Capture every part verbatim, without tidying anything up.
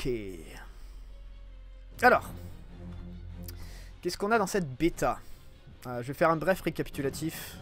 Ok. Alors. Qu'est-ce qu'on a dans cette bêta? euh, Je vais faire un bref récapitulatif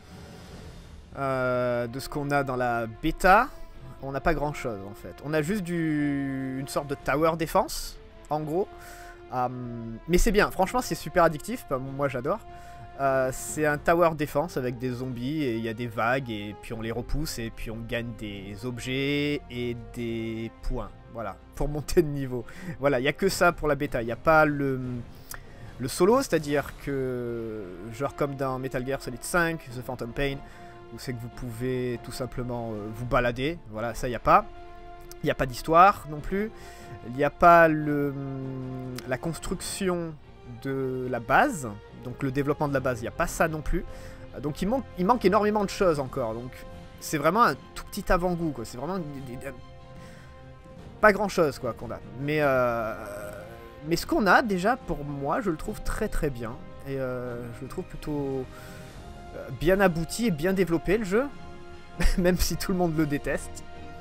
euh, de ce qu'on a dans la bêta. On n'a pas grand chose en fait. On a juste du... une sorte de tower défense, en gros. Euh, mais c'est bien, franchement c'est super addictif, moi j'adore. Euh, c'est un tower défense avec des zombies et il y a des vagues et puis on les repousse et puis on gagne des objets et des points. Voilà, pour monter de niveau. Voilà, il n'y a que ça pour la bêta. Il n'y a pas le, le solo, c'est-à-dire que, genre comme dans Metal Gear Solid cinq, The Phantom Pain, où c'est que vous pouvez tout simplement euh, vous balader. Voilà, ça il n'y a pas. Il n'y a pas d'histoire non plus. Il n'y a pas le, la construction de la base. Donc le développement de la base, il n'y a pas ça non plus. Donc il manque, il manque énormément de choses encore. Donc c'est vraiment un tout petit avant-goût, quoi. C'est vraiment des, des, pas grand-chose, quoi, qu'on a. Mais, euh, mais ce qu'on a, déjà, pour moi, je le trouve très très bien. Et euh, je le trouve plutôt bien abouti et bien développé, le jeu. Même si tout le monde le déteste.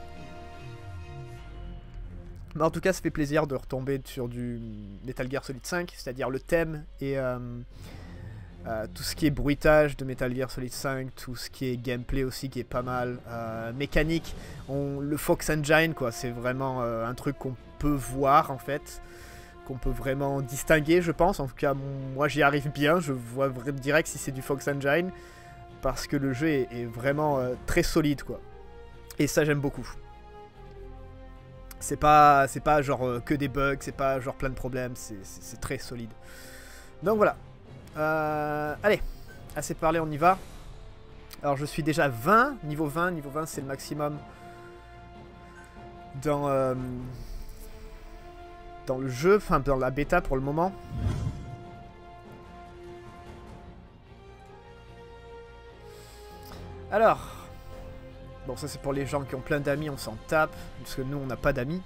Mais en tout cas, ça fait plaisir de retomber sur du Metal Gear Solid cinq, c'est-à-dire le thème et euh, euh, tout ce qui est bruitage de Metal Gear Solid cinq, tout ce qui est gameplay aussi qui est pas mal, euh, mécanique, on, le Fox Engine, quoi, c'est vraiment euh, un truc qu'on peut voir en fait, qu'on peut vraiment distinguer, je pense. En tout cas, moi j'y arrive bien, je vois direct si c'est du Fox Engine, parce que le jeu est, est vraiment euh, très solide, quoi. Et ça, j'aime beaucoup. C'est pas, c'est pas genre euh, que des bugs, c'est pas genre plein de problèmes, c'est très solide. Donc voilà. Euh, allez, assez parlé, on y va. Alors je suis déjà vingt, niveau vingt, niveau vingt c'est le maximum dans, euh, dans le jeu, enfin dans la bêta pour le moment. Alors... Bon, ça c'est pour les gens qui ont plein d'amis, on s'en tape, parce que nous on n'a pas d'amis.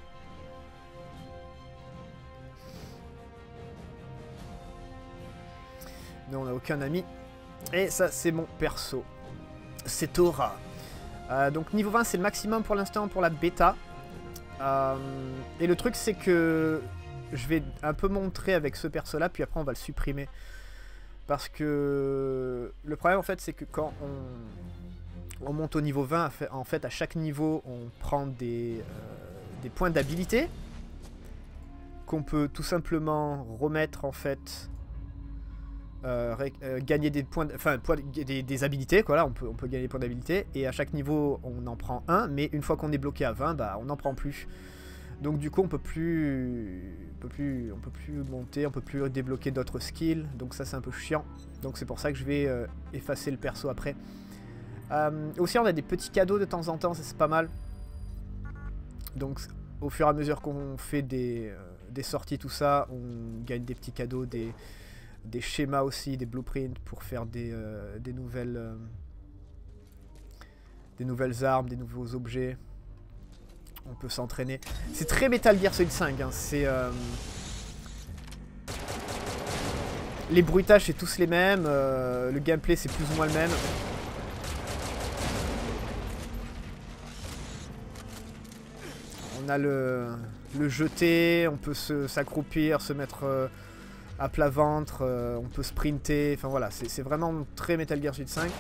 Nous on n'a aucun ami. Et ça c'est mon perso. C'est Tora. Euh, donc niveau vingt c'est le maximum pour l'instant pour la bêta. Euh, et le truc c'est que je vais un peu montrer avec ce perso là, puis après on va le supprimer. Parce que le problème en fait c'est que quand on... On monte au niveau vingt, en fait à chaque niveau on prend des, euh, des points d'habilité qu'on peut tout simplement remettre en fait, euh, euh, gagner des points, enfin des, des habilités, quoi, là on peut, on peut gagner des points d'habilité et à chaque niveau on en prend un, mais une fois qu'on est bloqué à vingt, bah on n'en prend plus. Donc du coup on peut plus, on peut plus, on peut plus monter, on peut plus débloquer d'autres skills, donc ça c'est un peu chiant. Donc c'est pour ça que je vais euh, effacer le perso après. Euh, aussi on a des petits cadeaux de temps en temps, ça c'est pas mal. Donc au fur et à mesure qu'on fait des, euh, des sorties, tout ça, on gagne des petits cadeaux, des, des schémas aussi, des blueprints pour faire des, euh, des nouvelles euh, des nouvelles armes, des nouveaux objets. On peut s'entraîner. C'est très Metal Gear Solid cinq, hein. C'est... Euh... Les bruitages c'est tous les mêmes, euh, le gameplay c'est plus ou moins le même. On a le, le jeter, on peut s'accroupir, se, se mettre euh, à plat ventre, euh, on peut sprinter, enfin voilà, c'est vraiment très Metal Gear Solid cinq.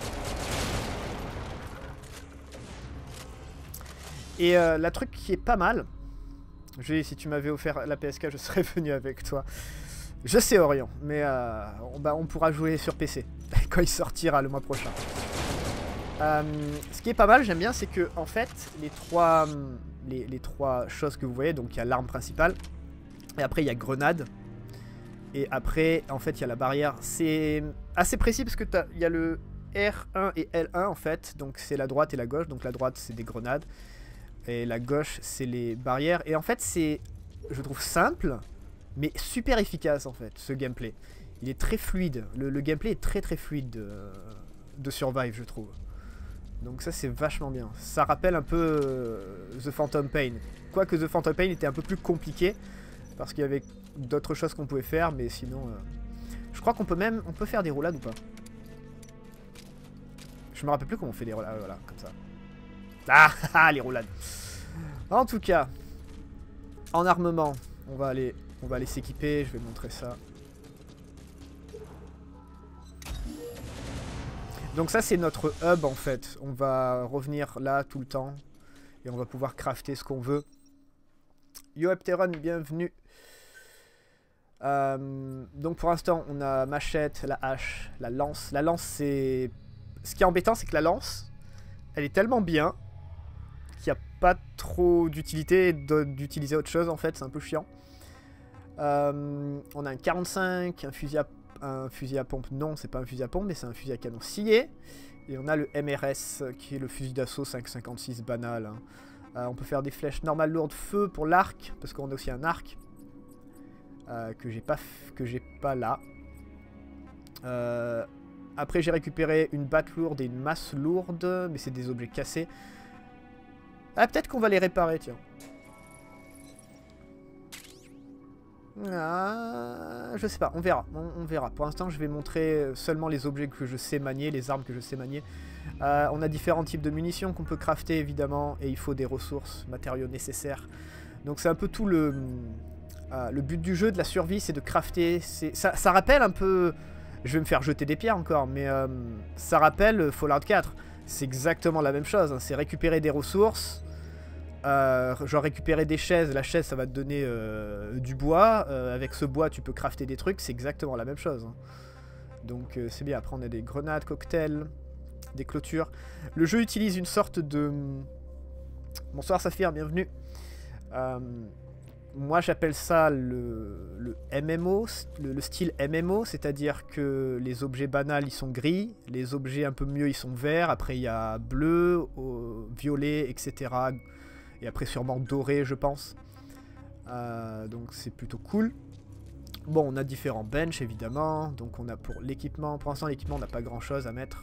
Et euh, la truc qui est pas mal, je, si tu m'avais offert la P S K, je serais venu avec toi. Je sais Orion, mais euh, on, bah, on pourra jouer sur P C quand il sortira le mois prochain. Euh, ce qui est pas mal, j'aime bien, c'est que en fait, les trois... Les, les trois choses que vous voyez, donc il y a l'arme principale, et après il y a grenade, et après en fait il y a la barrière. C'est assez précis parce que il y a le R un et L un en fait, donc c'est la droite et la gauche, donc la droite c'est des grenades, et la gauche c'est les barrières, et en fait c'est, je trouve simple, mais super efficace en fait, ce gameplay. Il est très fluide, le, le gameplay est très très fluide de, de Survive je trouve. Donc ça c'est vachement bien. Ça rappelle un peu euh, The Phantom Pain. Quoique The Phantom Pain était un peu plus compliqué. Parce qu'il y avait d'autres choses qu'on pouvait faire. Mais sinon... Euh, je crois qu'on peut même... On peut faire des roulades ou pas? Je me rappelle plus comment on fait des roulades. Voilà, comme ça. Ah, ah les roulades. En tout cas... En armement, on va aller, on va aller s'équiper, je vais montrer ça. Donc ça c'est notre hub en fait, on va revenir là tout le temps et on va pouvoir crafter ce qu'on veut. Yo Apteron, bienvenue. Euh, donc pour l'instant on a machette, la hache, la lance. La lance c'est... Ce qui est embêtant c'est que la lance, elle est tellement bien qu'il n'y a pas trop d'utilité d'utiliser autre chose en fait, c'est un peu chiant. Euh, on a un quarante-cinq, un fusil à un fusil à pompe, non c'est pas un fusil à pompe mais c'est un fusil à canon scié. Et on a le M R S qui est le fusil d'assaut cinq cinquante-six banal. Hein. Euh, on peut faire des flèches normales lourdes feu pour l'arc, parce qu'on a aussi un arc euh, que j'ai pas, que j'ai pas là. Euh, après j'ai récupéré une batte lourde et une masse lourde, mais c'est des objets cassés. Ah peut-être qu'on va les réparer tiens. Ah, je sais pas, on verra, on, on verra. Pour l'instant, je vais montrer seulement les objets que je sais manier, les armes que je sais manier. Euh, on a différents types de munitions qu'on peut crafter, évidemment, et il faut des ressources, matériaux nécessaires. Donc c'est un peu tout le, euh, le but du jeu, de la survie, c'est de crafter. Ça, ça rappelle un peu... Je vais me faire jeter des pierres encore, mais euh, ça rappelle Fallout quatre. C'est exactement la même chose, hein, c'est récupérer des ressources... Euh, genre récupérer des chaises, la chaise ça va te donner euh, du bois, euh, avec ce bois tu peux crafter des trucs, c'est exactement la même chose. Hein. Donc euh, c'est bien, après on a des grenades, cocktails, des clôtures. Le jeu utilise une sorte de... Bonsoir Saphir, bienvenue. Euh, moi j'appelle ça le, le M M O, le, le style M M O, c'est-à-dire que les objets banals ils sont gris, les objets un peu mieux ils sont verts, après il y a bleu, au, violet, et cetera. Et après sûrement doré je pense. Euh, donc c'est plutôt cool. Bon on a différents benches évidemment. Donc on a pour l'équipement. Pour l'instant l'équipement on n'a pas grand chose à mettre.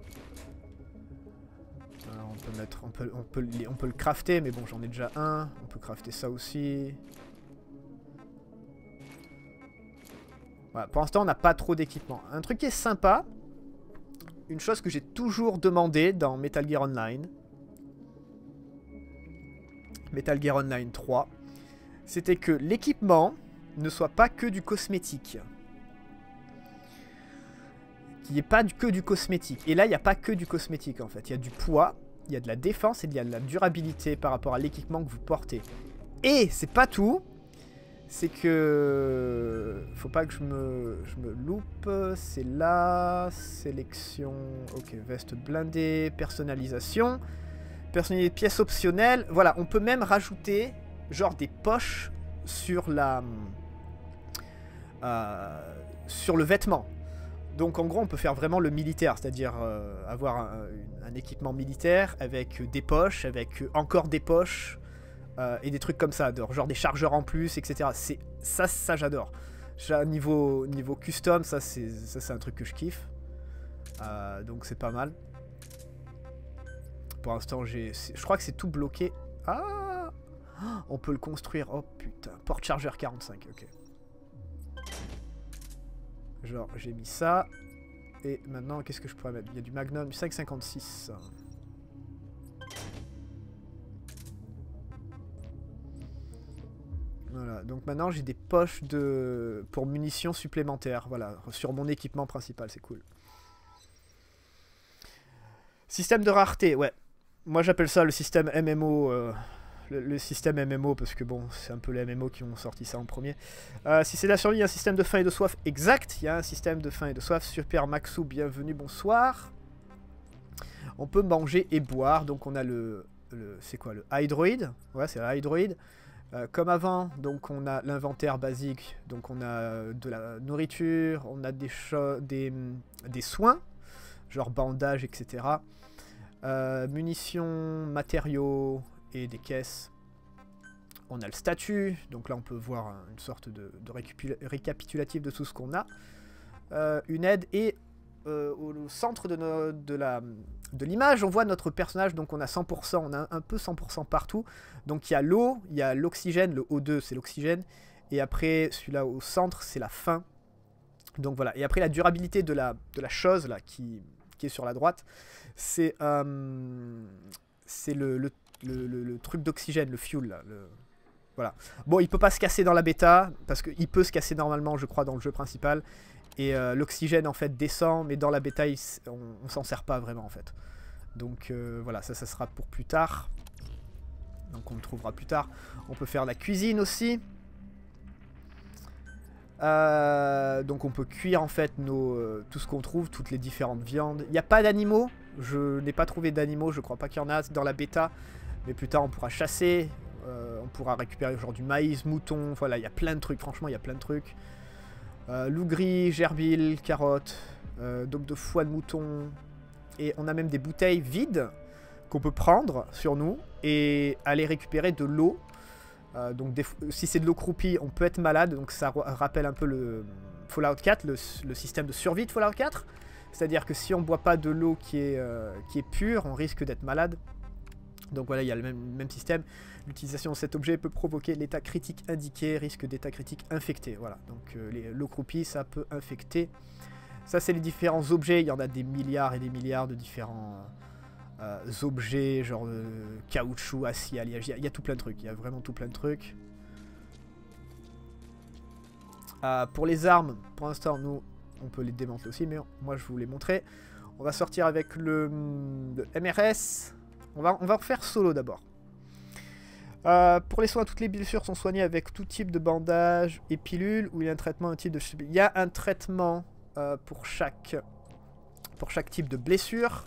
Euh, on peut mettre. On peut, on, peut, on peut le crafter mais bon j'en ai déjà un. On peut crafter ça aussi. Voilà, pour l'instant on n'a pas trop d'équipement. Un truc qui est sympa. Une chose que j'ai toujours demandé dans Metal Gear Online. Metal Gear Online trois, c'était que l'équipement ne soit pas que du cosmétique. Qu'il n'y ait pas que du cosmétique. Et là, il n'y a pas que du cosmétique en fait. Il y a du poids, il y a de la défense et il y a de la durabilité par rapport à l'équipement que vous portez. Et c'est pas tout. C'est que... Faut pas que je me, je me loupe. C'est là. Sélection. Ok, veste blindée. Personnalisation. Personnaliser pièces optionnelles. Voilà, on peut même rajouter genre des poches sur la euh, sur le vêtement. Donc en gros, on peut faire vraiment le militaire, c'est-à-dire euh, avoir un, un équipement militaire avec des poches, avec encore des poches euh, et des trucs comme ça, genre des chargeurs en plus, et cetera. C'est ça, ça j'adore. Niveau niveau custom, ça c'est ça c'est un truc que je kiffe. Euh, donc c'est pas mal. Pour l'instant, j'ai, je crois que c'est tout bloqué. Ah, on peut le construire. Oh putain, porte-chargeur quarante-cinq, ok. Genre, j'ai mis ça. Et maintenant, qu'est-ce que je pourrais mettre? Il y a du Magnum, cinq cinquante-six. Voilà, donc maintenant j'ai des poches de pour munitions supplémentaires. Voilà, sur mon équipement principal, c'est cool. Système de rareté, ouais. Moi j'appelle ça le système M M O, euh, le, le système M M O parce que bon, c'est un peu les M M O qui ont sorti ça en premier. Euh, si c'est la survie, il y a un système de faim et de soif exact, il y a un système de faim et de soif. Super Maxou, bienvenue, bonsoir. On peut manger et boire, donc on a le, le c'est quoi, le Hydroid, ouais c'est le Hydroid. Euh, comme avant, donc on a l'inventaire basique, donc on a de la nourriture, on a des, des, des soins, genre bandage, et cetera. Euh, munitions, matériaux et des caisses. On a le statut, donc là on peut voir une sorte de, de récapitulatif de tout ce qu'on a. Euh, une aide et euh, au centre de, no, de la de l'image on voit notre personnage, donc on a cent pour cent, on a un peu cent pour cent partout. Donc il y a l'eau, il y a l'oxygène, le O deux c'est l'oxygène, et après celui-là au centre c'est la faim. Donc voilà, et après la durabilité de la, de la chose là qui... qui est sur la droite, c'est euh, c'est le, le, le, le truc d'oxygène, le fuel, là, le, Voilà. Bon, il peut pas se casser dans la bêta, parce qu'il peut se casser normalement, je crois, dans le jeu principal. Et euh, l'oxygène, en fait, descend, mais dans la bêta, il, on, on s'en sert pas vraiment, en fait. Donc, euh, voilà, ça, ça sera pour plus tard. Donc, on le trouvera plus tard. On peut faire la cuisine aussi. Euh, donc, on peut cuire, en fait, nos, euh, tout ce qu'on trouve, toutes les différentes viandes. Il n'y a pas d'animaux. Je n'ai pas trouvé d'animaux, je crois pas qu'il y en a dans la bêta. Mais plus tard, on pourra chasser. Euh, on pourra récupérer genre du maïs, mouton, voilà, il y a plein de trucs, franchement, il y a plein de trucs. Euh, loup gris, gerbil, carottes, euh, donc de foie de mouton. Et on a même des bouteilles vides qu'on peut prendre sur nous et aller récupérer de l'eau. Euh, donc des, si c'est de l'eau croupie, on peut être malade, donc ça rappelle un peu le Fallout quatre, le, le système de survie de Fallout quatre. C'est-à-dire que si on ne boit pas de l'eau qui est, euh, qui est pure, on risque d'être malade. Donc voilà, il y a le même, même système. L'utilisation de cet objet peut provoquer l'état critique indiqué, risque d'état critique infecté. Voilà, donc euh, l'eau croupie, ça peut infecter. Ça, c'est les différents objets. Il y en a des milliards et des milliards de différents euh, objets, genre euh, caoutchouc, acier, alliage. Il y, a, il y a tout plein de trucs. Il y a vraiment tout plein de trucs. Euh, pour les armes, pour l'instant, nous, on peut les démanteler aussi, mais moi, je vous les montrer. On va sortir avec le, le M R S. On va, on va refaire solo d'abord. Euh, pour les soins, toutes les blessures sont soignées avec tout type de bandage et pilules, ou il y a un traitement, un type de... Il y a un traitement euh, pour, chaque, pour chaque type de blessure.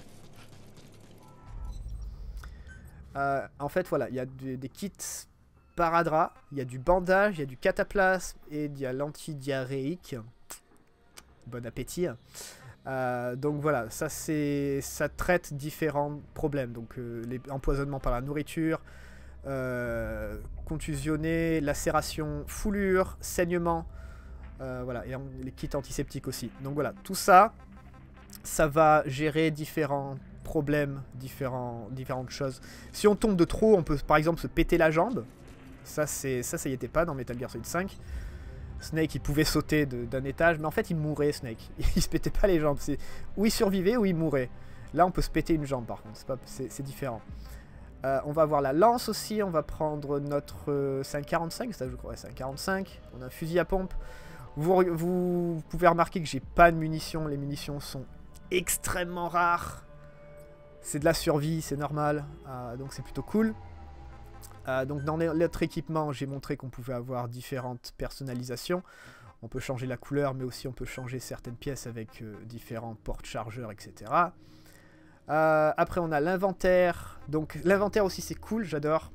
Euh, en fait, voilà, il y a des, des kits paradrap, il y a du bandage, il y a du cataplasme et il y a l'antidiarrhéique. Bon appétit. Euh, donc voilà, ça c'est, ça traite différents problèmes, donc euh, les empoisonnements par la nourriture, euh, contusionné, lacération, foulure, saignement, euh, voilà, et les kits antiseptiques aussi. Donc voilà, tout ça, ça va gérer différents problèmes, différents, différentes choses. Si on tombe de trop, on peut par exemple se péter la jambe. Ça, c'est, ça, ça y était pas dans Metal Gear Solid cinq. Snake, il pouvait sauter d'un étage, mais en fait, il mourait, Snake. Il se pétait pas les jambes. Ou il survivait, ou il mourait. Là, on peut se péter une jambe, par contre. C'est différent. Euh, on va avoir la lance aussi. On va prendre notre euh, cinq quarante-cinq. Ça, je crois, cinq quarante-cinq. On a un fusil à pompe. Vous, vous pouvez remarquer que j'ai pas de munitions. Les munitions sont extrêmement rares. C'est de la survie, c'est normal. Euh, donc, c'est plutôt cool. Euh, donc dans notre équipement, j'ai montré qu'on pouvait avoir différentes personnalisations. On peut changer la couleur, mais aussi on peut changer certaines pièces avec euh, différents porte-chargeurs, et cetera. Euh, après, on a l'inventaire. Donc l'inventaire aussi, c'est cool, j'adore.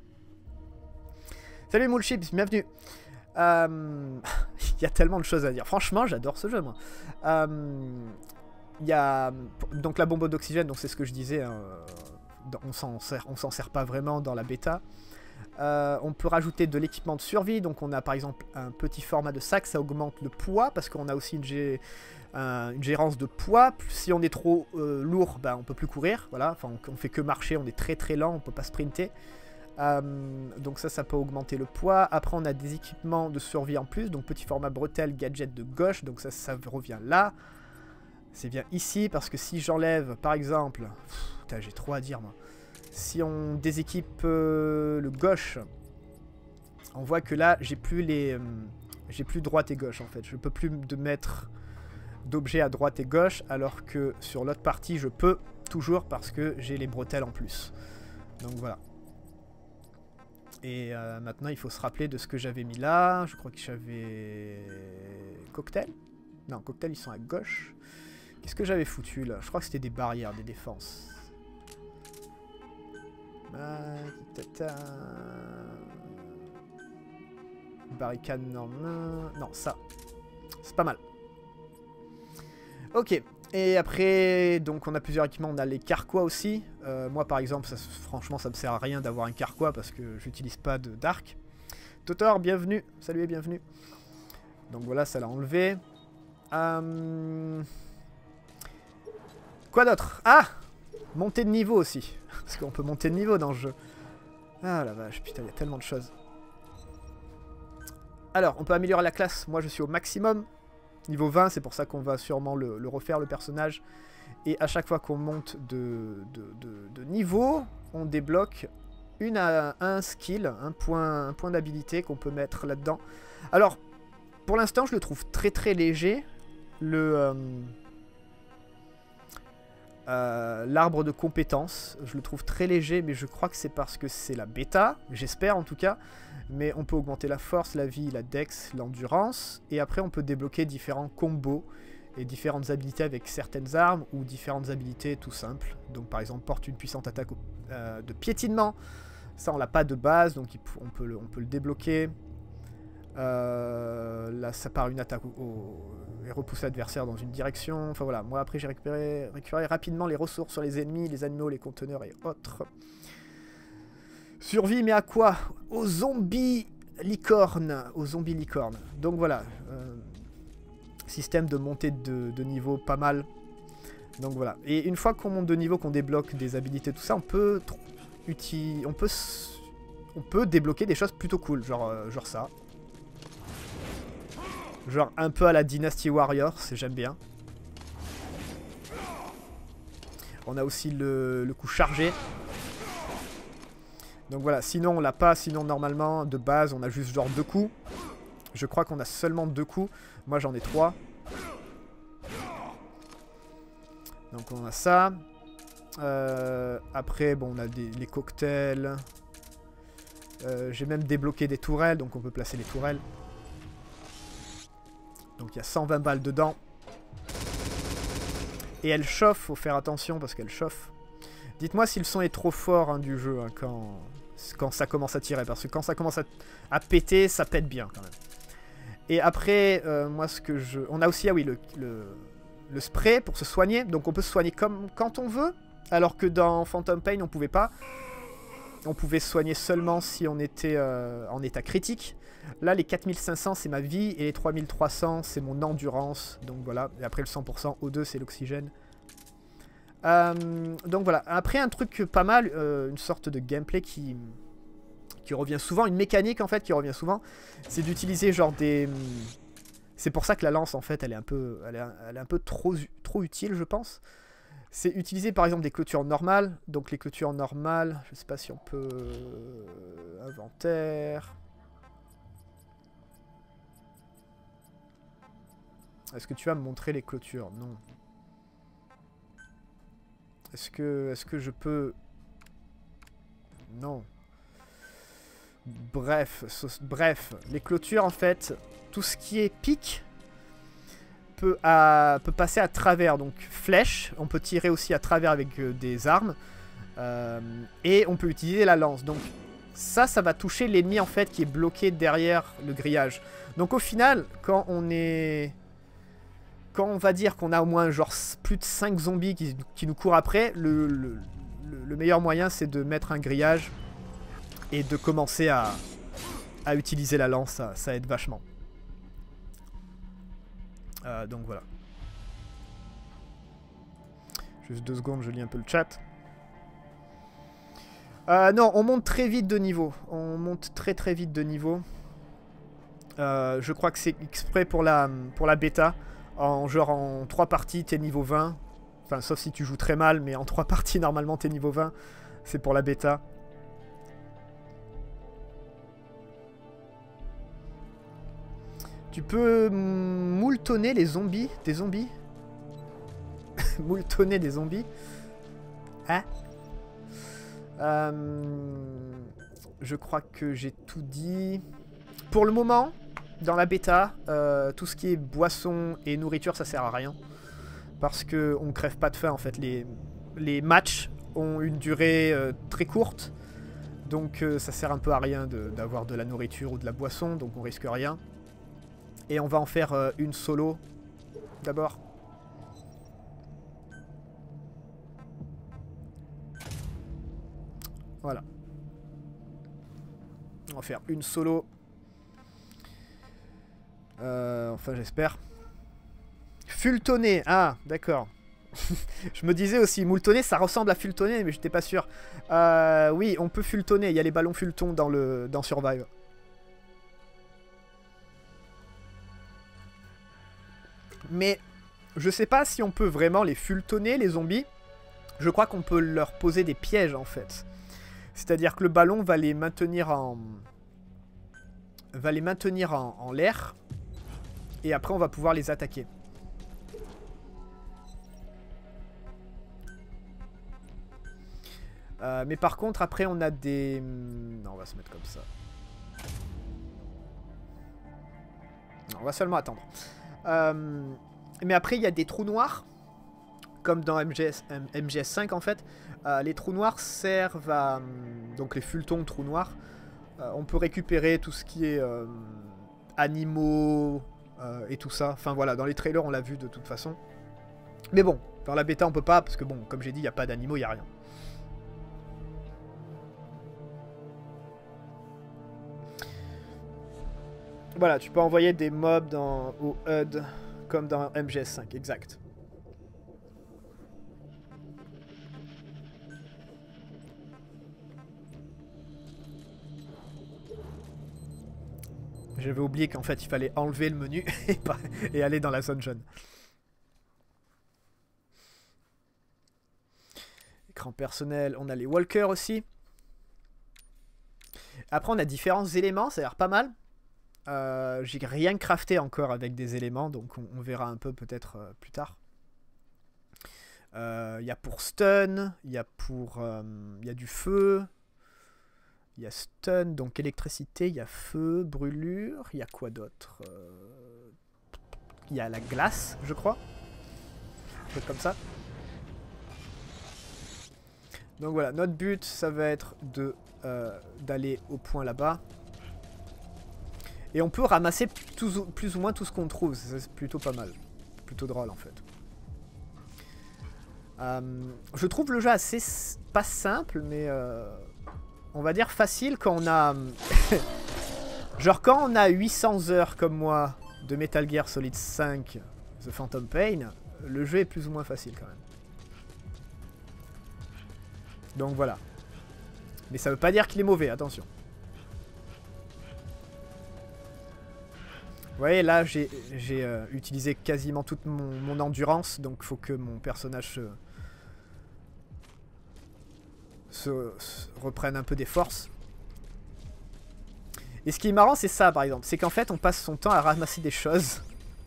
Salut Moulchips, bienvenue. Euh, il y a tellement de choses à dire. Franchement, j'adore ce jeu, moi. Euh, il y a donc la bombe d'oxygène, donc c'est ce que je disais. Hein, on s'en sert, on s'en sert pas vraiment dans la bêta. Euh, on peut rajouter de l'équipement de survie, donc on a par exemple un petit format de sac, ça augmente le poids parce qu'on a aussi une, gé un, une gérance de poids. Si on est trop euh, lourd, ben, on peut plus courir, voilà. Enfin, on, on fait que marcher, on est très très lent, on peut pas sprinter. Euh, donc ça, ça peut augmenter le poids. Après, on a des équipements de survie en plus, donc petit format bretelle, gadget de gauche, donc ça, ça revient là. C'est bien ici parce que si j'enlève par exemple, putain, j'ai trop à dire moi. Si on déséquipe euh, le gauche, on voit que là, j'ai plus les, euh, j'ai plus droite et gauche en fait. Je peux plus de mettre d'objets à droite et gauche, alors que sur l'autre partie, je peux toujours parce que j'ai les bretelles en plus. Donc voilà. Et euh, maintenant, il faut se rappeler de ce que j'avais mis là. Je crois que j'avais cocktail. Non, cocktail, ils sont à gauche. Qu'est-ce que j'avais foutu là? Je crois que c'était des barrières, des défenses. Barricade, non, non, non, ça, c'est pas mal. Ok, et après, donc on a plusieurs équipements, on a les carquois aussi. Euh, moi par exemple, ça, franchement, ça me sert à rien d'avoir un carquois parce que j'utilise pas de d'arc. Totor, bienvenue, salut et bienvenue. Donc voilà, ça l'a enlevé. Euh... Quoi d'autre? Ah, monter de niveau aussi. Parce qu'on peut monter de niveau dans le jeu. Ah la vache, putain, il y a tellement de choses. Alors, on peut améliorer la classe. Moi, je suis au maximum. Niveau vingt, c'est pour ça qu'on va sûrement le, le refaire, le personnage. Et à chaque fois qu'on monte de, de, de, de niveau, on débloque une à un skill, un point, un point d'habilité qu'on peut mettre là-dedans. Alors, pour l'instant, je le trouve très très léger. Le euh, euh, l'arbre de compétences, je le trouve très léger, mais je crois que c'est parce que c'est la bêta, j'espère en tout cas. Mais on peut augmenter la force, la vie, la dex, l'endurance, et après on peut débloquer différents combos et différentes habilités avec certaines armes ou différentes habilités tout simples. Donc par exemple porte une puissante attaque euh, de piétinement, ça on l'a pas de base, donc on peut le, on peut le débloquer. Euh, là ça part une attaque au, au, et repousse l'adversaire dans une direction. Enfin voilà, moi après j'ai récupéré, récupéré rapidement les ressources sur les ennemis, les animaux, les conteneurs et autres. Survie mais à quoi? Aux zombies licornes, aux zombies licornes. Donc voilà, euh, système de montée de, de niveau pas mal. Donc voilà, et une fois qu'on monte de niveau, qu'on débloque des habilités, tout ça, on peut on peut on peut débloquer des choses plutôt cool, genre euh, genre ça. Genre un peu à la Dynasty Warriors, j'aime bien. On a aussi le, le coup chargé. Donc voilà, sinon on l'a pas, sinon normalement de base on a juste genre deux coups. Je crois qu'on a seulement deux coups. Moi j'en ai trois. Donc on a ça. Euh, après bon on a des, les cocktails. Euh, J'ai même débloqué des tourelles, donc on peut placer les tourelles. Donc il y a cent vingt balles dedans. Et elle chauffe, faut faire attention parce qu'elle chauffe. Dites-moi si le son est trop fort hein, du jeu hein, quand, quand ça commence à tirer. Parce que quand ça commence à, à péter, ça pète bien quand même. Et après, euh, moi ce que je... On a aussi, ah oui, le, le, le spray pour se soigner. Donc on peut se soigner comme quand on veut. Alors que dans Phantom Pain, on pouvait pas. On pouvait se soigner seulement si on était euh, en état critique. Là, les quatre mille cinq cents, c'est ma vie. Et les trois mille trois cents, c'est mon endurance. Donc voilà. Et après, le cent pour cent O deux, c'est l'oxygène. Euh, donc voilà. Après, un truc pas mal. Euh, une sorte de gameplay qui, qui revient souvent. Une mécanique, en fait, qui revient souvent. C'est d'utiliser genre des... C'est pour ça que la lance, en fait, elle est un peu, elle est, elle est un peu trop, trop utile, je pense. C'est utiliser, par exemple, des clôtures normales. Donc les clôtures normales, je sais pas si on peut... Inventaire... Est-ce que tu vas me montrer les clôtures? Non. Est-ce que, est-ce que je peux... Non. Bref, bref, les clôtures en fait, tout ce qui est pic peut, à, peut passer à travers. Donc flèche, on peut tirer aussi à travers avec euh, des armes. Euh, et on peut utiliser la lance. Donc ça, ça va toucher l'ennemi en fait qui est bloqué derrière le grillage. Donc au final, quand on est... Quand on va dire qu'on a au moins genre plus de cinq zombies qui, qui nous courent après, le, le, le meilleur moyen c'est de mettre un grillage et de commencer à, à utiliser la lance, ça, ça aide vachement. Euh, donc voilà. Juste deux secondes, je lis un peu le chat. Euh, non, on monte très vite de niveau. On monte très très vite de niveau. Euh, je crois que c'est exprès pour la, pour la bêta. En genre en trois parties, t'es niveau vingt. Enfin, sauf si tu joues très mal, mais en trois parties, normalement, t'es niveau vingt. C'est pour la bêta. Tu peux moultonner les zombies. Des zombies Moultonner des zombies. Hein euh, Je crois que j'ai tout dit. Pour le moment... Dans la bêta, euh, tout ce qui est boisson et nourriture, ça sert à rien. Parce qu'on ne crève pas de faim en fait. Les, les matchs ont une durée euh, très courte. Donc euh, ça sert un peu à rien d'avoir de, de la nourriture ou de la boisson. Donc on risque rien. Et on va en faire euh, une solo d'abord. Voilà. On va faire une solo. Euh, enfin j'espère. Fultonné, ah d'accord. Je me disais aussi, moultonné ça ressemble à fultonné mais j'étais pas sûr. Euh, oui on peut fultonner, il y a les ballons fulton dans, le, dans Survive. Mais je sais pas si on peut vraiment les fultonner les zombies. Je crois qu'on peut leur poser des pièges en fait. C'est-à-dire que le ballon va les maintenir en... va les maintenir en, en l'air. Et après, on va pouvoir les attaquer. Euh, mais par contre, après, on a des... Non, on va se mettre comme ça. Non, on va seulement attendre. Euh... Mais après, il y a des trous noirs. Comme dans M G S, M G S cinq, en fait. Euh, les trous noirs servent à... Donc, les fulletons trous noirs. Euh, on peut récupérer tout ce qui est... Euh, animaux... Euh, et tout ça. Enfin, voilà. Dans les trailers, on l'a vu de toute façon. Mais bon, dans la bêta, on peut pas. Parce que, bon, comme j'ai dit, il n'y a pas d'animaux, il n'y a rien. Voilà, tu peux envoyer des mobs dans, au H U D comme dans M G S cinq, exact. J'avais oublié qu'en fait il fallait enlever le menu et, pas, et aller dans la zone jaune. Écran personnel, on a les walkers aussi. Après on a différents éléments, ça a l'air pas mal. Euh, j'ai rien crafté encore avec des éléments, donc on, on verra un peu peut-être euh, plus tard. Il euh, y a pour stun, il y a pour... Il euh, y a du feu, il y a stun, donc électricité, il y a feu, brûlure, il y a quoi d'autre? Il euh, y a la glace, je crois. Un truc comme ça. Donc voilà, notre but, ça va être de euh, d'aller au point là-bas. Et on peut ramasser tout, plus ou moins tout ce qu'on trouve. C'est plutôt pas mal. Plutôt drôle en fait. Euh, je trouve le jeu assez... pas simple, mais... Euh, on va dire facile quand on a... genre quand on a huit cents heures comme moi de Metal Gear Solid cinq The Phantom Pain, le jeu est plus ou moins facile quand même. Donc voilà. Mais ça veut pas dire qu'il est mauvais, attention. Vous voyez, là, j'ai euh, utilisé quasiment toute mon, mon endurance, donc il faut que mon personnage se, se, se reprenne un peu des forces. Et ce qui est marrant, c'est ça, par exemple. C'est qu'en fait, on passe son temps à ramasser des choses.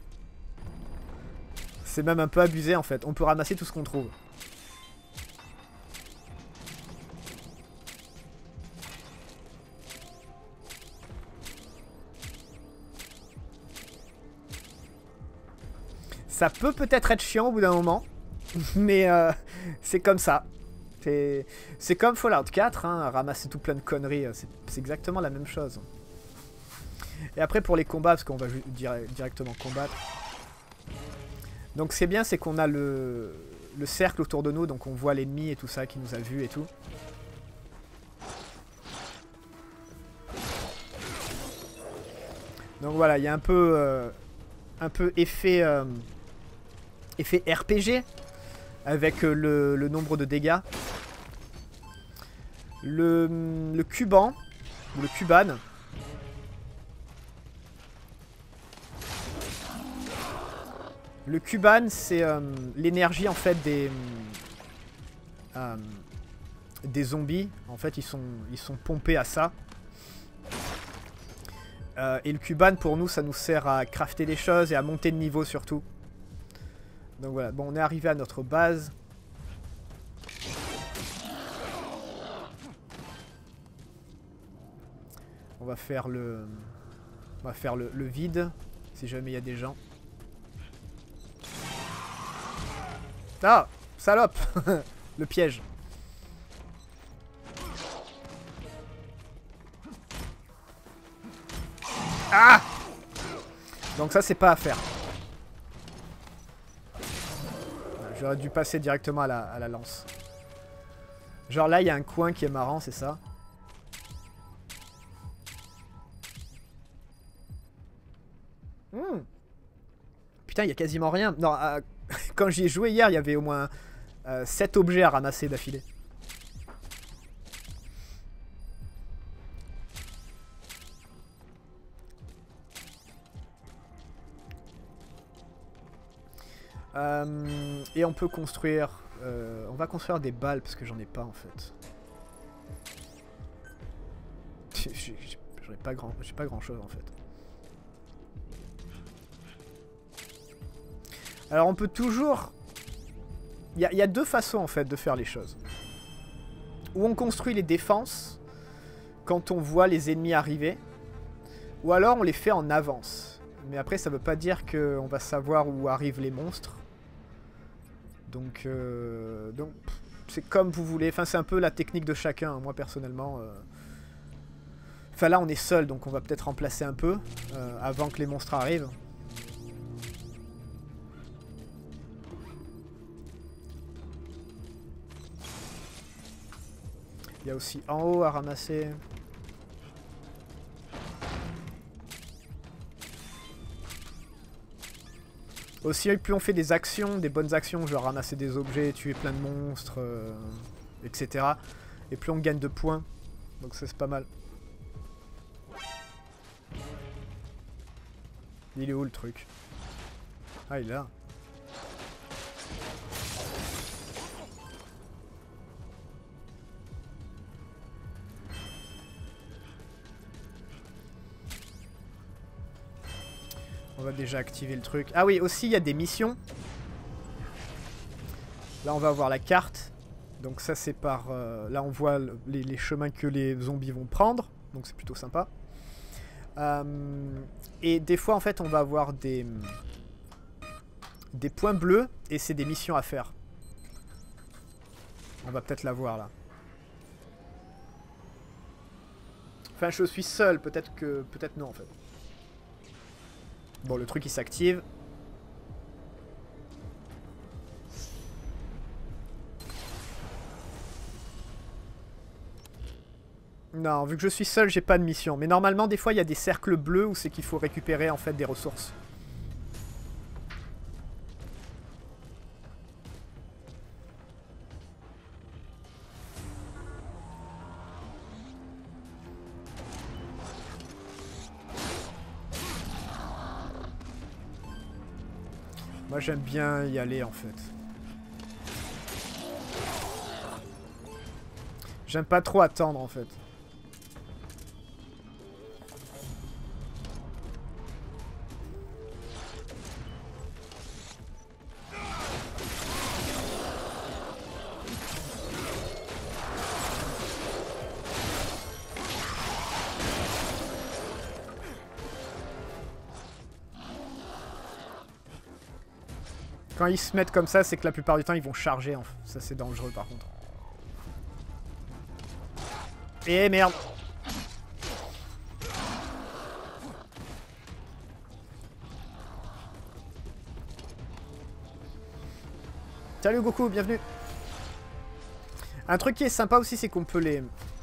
C'est même un peu abusé, en fait. On peut ramasser tout ce qu'on trouve. Ça peut peut-être être chiant au bout d'un moment, mais euh, c'est comme ça. C'est comme Fallout quatre, hein, ramasser tout plein de conneries, c'est exactement la même chose. Et après pour les combats, parce qu'on va dire, directement combattre. Donc ce qui est bien, c'est qu'on a le, le cercle autour de nous, donc on voit l'ennemi et tout ça qui nous a vus et tout. Donc voilà, il y a un peu, euh, un peu effet... Euh, effet R P G avec le, le nombre de dégâts. Le, le cuban, ou le cubane. Le cubane, c'est euh, l'énergie en fait des euh, des zombies. En fait, ils sont ils sont pompés à ça. Euh, et le cubane pour nous, ça nous sert à crafter des choses et à monter de niveau surtout. Donc voilà, bon, on est arrivé à notre base. On va faire le... On va faire le, le vide, si jamais il y a des gens. Ah, salope. Le piège. Ah. Donc ça, c'est pas à faire. J'aurais dû passer directement à la, à la lance. Genre là, il y a un coin qui est marrant, c'est ça. Mmh. Putain, il y a quasiment rien. Non, euh, quand j'y ai joué hier, il y avait au moins euh, sept objets à ramasser d'affilée. Euh, et on peut construire... Euh, on va construire des balles parce que j'en ai pas en fait. J'aurais pas grand, j'ai pas grand chose en fait. Alors on peut toujours... Il y, y a deux façons en fait de faire les choses. Ou on construit les défenses quand on voit les ennemis arriver. Ou alors on les fait en avance. Mais après ça veut pas dire qu'on va savoir où arrivent les monstres. Donc, euh, donc c'est comme vous voulez. Enfin c'est un peu la technique de chacun. Moi personnellement... Euh... Enfin là on est seul donc on va peut-être remplacer un peu euh, avant que les monstres arrivent. Il y a aussi en haut à ramasser. Aussi plus on fait des actions, des bonnes actions, genre ramasser des objets, tuer plein de monstres, euh, et cetera. Et plus on gagne de points. Donc ça c'est pas mal. Il est où le truc? Ah, il est là. On va déjà activer le truc. Ah oui, aussi il y a des missions. Là on va avoir la carte. Donc ça c'est par... Euh, là on voit les, les chemins que les zombies vont prendre. Donc c'est plutôt sympa. Euh, et des fois en fait on va avoir des des points bleus et c'est des missions à faire. On va peut-être la voir là. Enfin je suis seul, peut-être que peut-être non en fait. Bon le truc il s'active. Non, vu que je suis seul, j'ai pas de mission. Mais normalement, des fois, il y a des cercles bleus où c'est qu'il faut récupérer en fait des ressources. Moi, j'aime bien y aller en fait. J'aime pas trop attendre en fait. Quand ils se mettent comme ça, c'est que la plupart du temps, ils vont charger. En fait. Ça, c'est dangereux, par contre. Eh, merde. Salut, Goku, bienvenue. Un truc qui est sympa aussi, c'est qu'on peut les...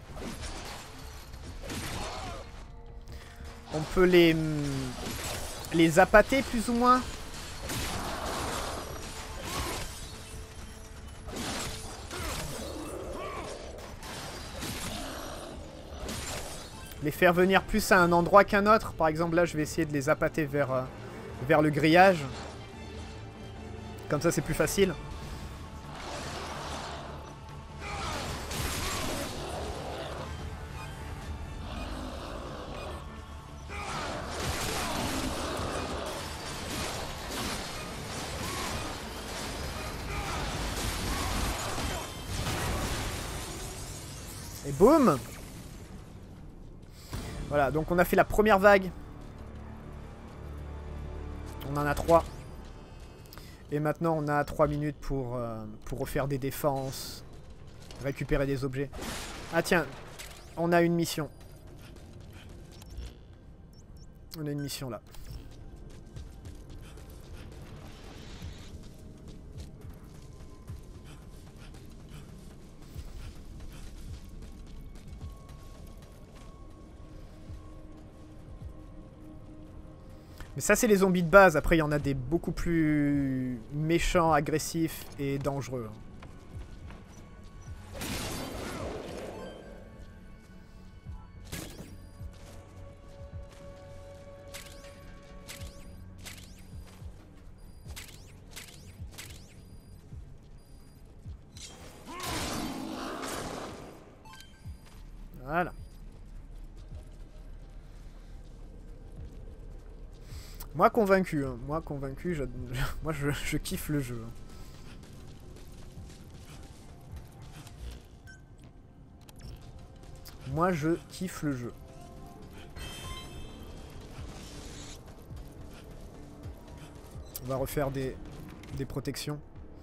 On peut les... Les appâter, plus ou moins. Les faire venir plus à un endroit qu'un autre. Par exemple, là, je vais essayer de les appâter vers, euh, vers le grillage. Comme ça, c'est plus facile. Et boum! Voilà, donc on a fait la première vague. On en a trois. Et maintenant on a trois minutes pour, euh, pour refaire des défenses. Récupérer des objets. Ah tiens, on a une mission. On a une mission là. Mais ça, c'est les zombies de base. Après, il y en a des beaucoup plus méchants, agressifs et dangereux. Voilà. Moi convaincu, hein. Moi convaincu, je... moi je, je kiffe le jeu. Moi je kiffe le jeu. On va refaire des, des protections.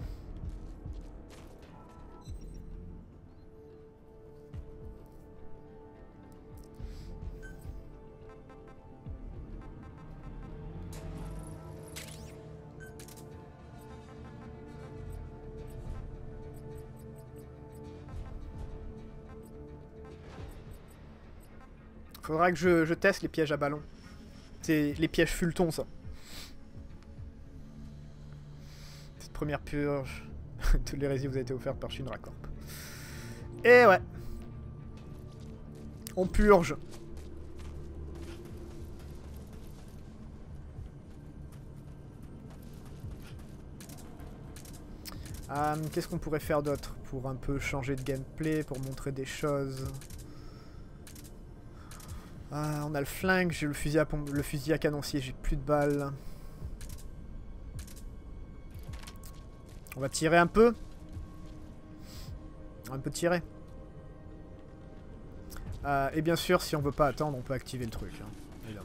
Faudra que je, je teste les pièges à ballon. C'est les pièges fulletons, ça. Cette première purge de l'hérésie vous a été offerte par Shinra Corp. Et ouais. On purge. Euh, Qu'est-ce qu'on pourrait faire d'autre pour un peu changer de gameplay, pour montrer des choses? Ah, on a le flingue, j'ai le fusil à pompe, le fusil à canoncier, j'ai plus de balles. On va tirer un peu. Un peu tirer. Euh, et bien sûr, si on veut pas attendre, on peut activer le truc. Hein, évidemment.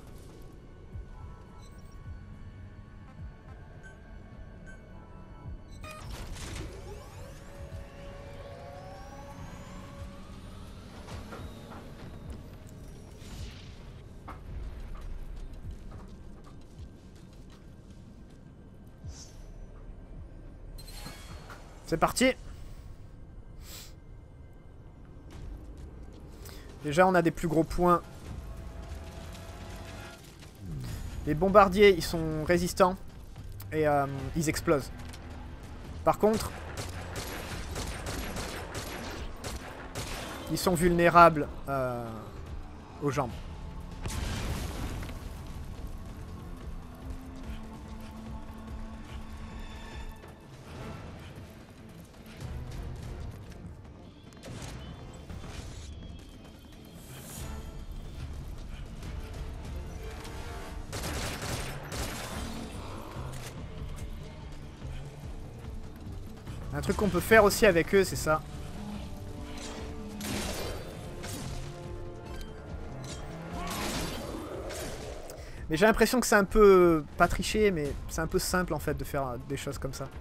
C'est parti. Déjà, on a des plus gros points. Les bombardiers, ils sont résistants. Et euh, ils explosent. Par contre, ils sont vulnérables euh, aux jambes. Un truc qu'on peut faire aussi avec eux, c'est ça. Mais j'ai l'impression que c'est un peu... pas triché, mais c'est un peu simple en fait de faire des choses comme ça.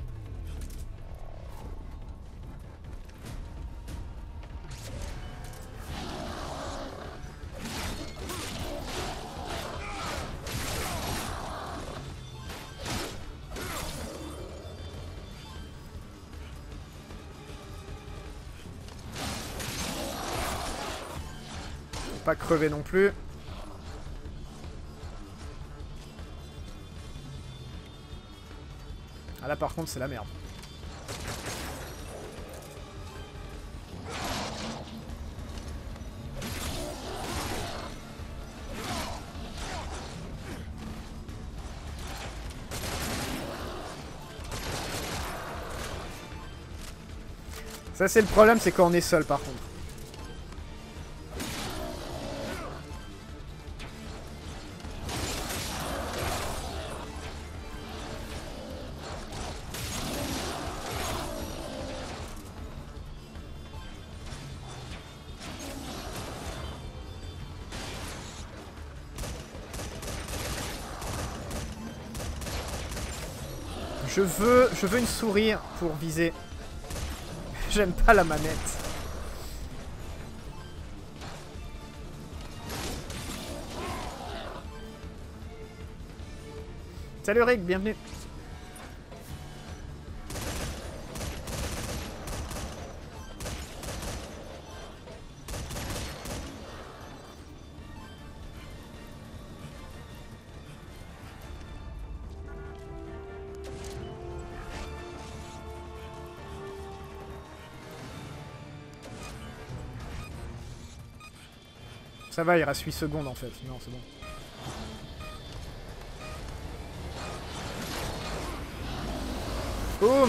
Pas crever non plus. Ah là par contre c'est la merde. Ça c'est le problème, c'est quand on est seul par contre. Je veux, je veux une souris pour viser. J'aime pas la manette. Salut Rick, bienvenue. Ça va, il reste huit secondes en fait. Non, c'est bon. Boum!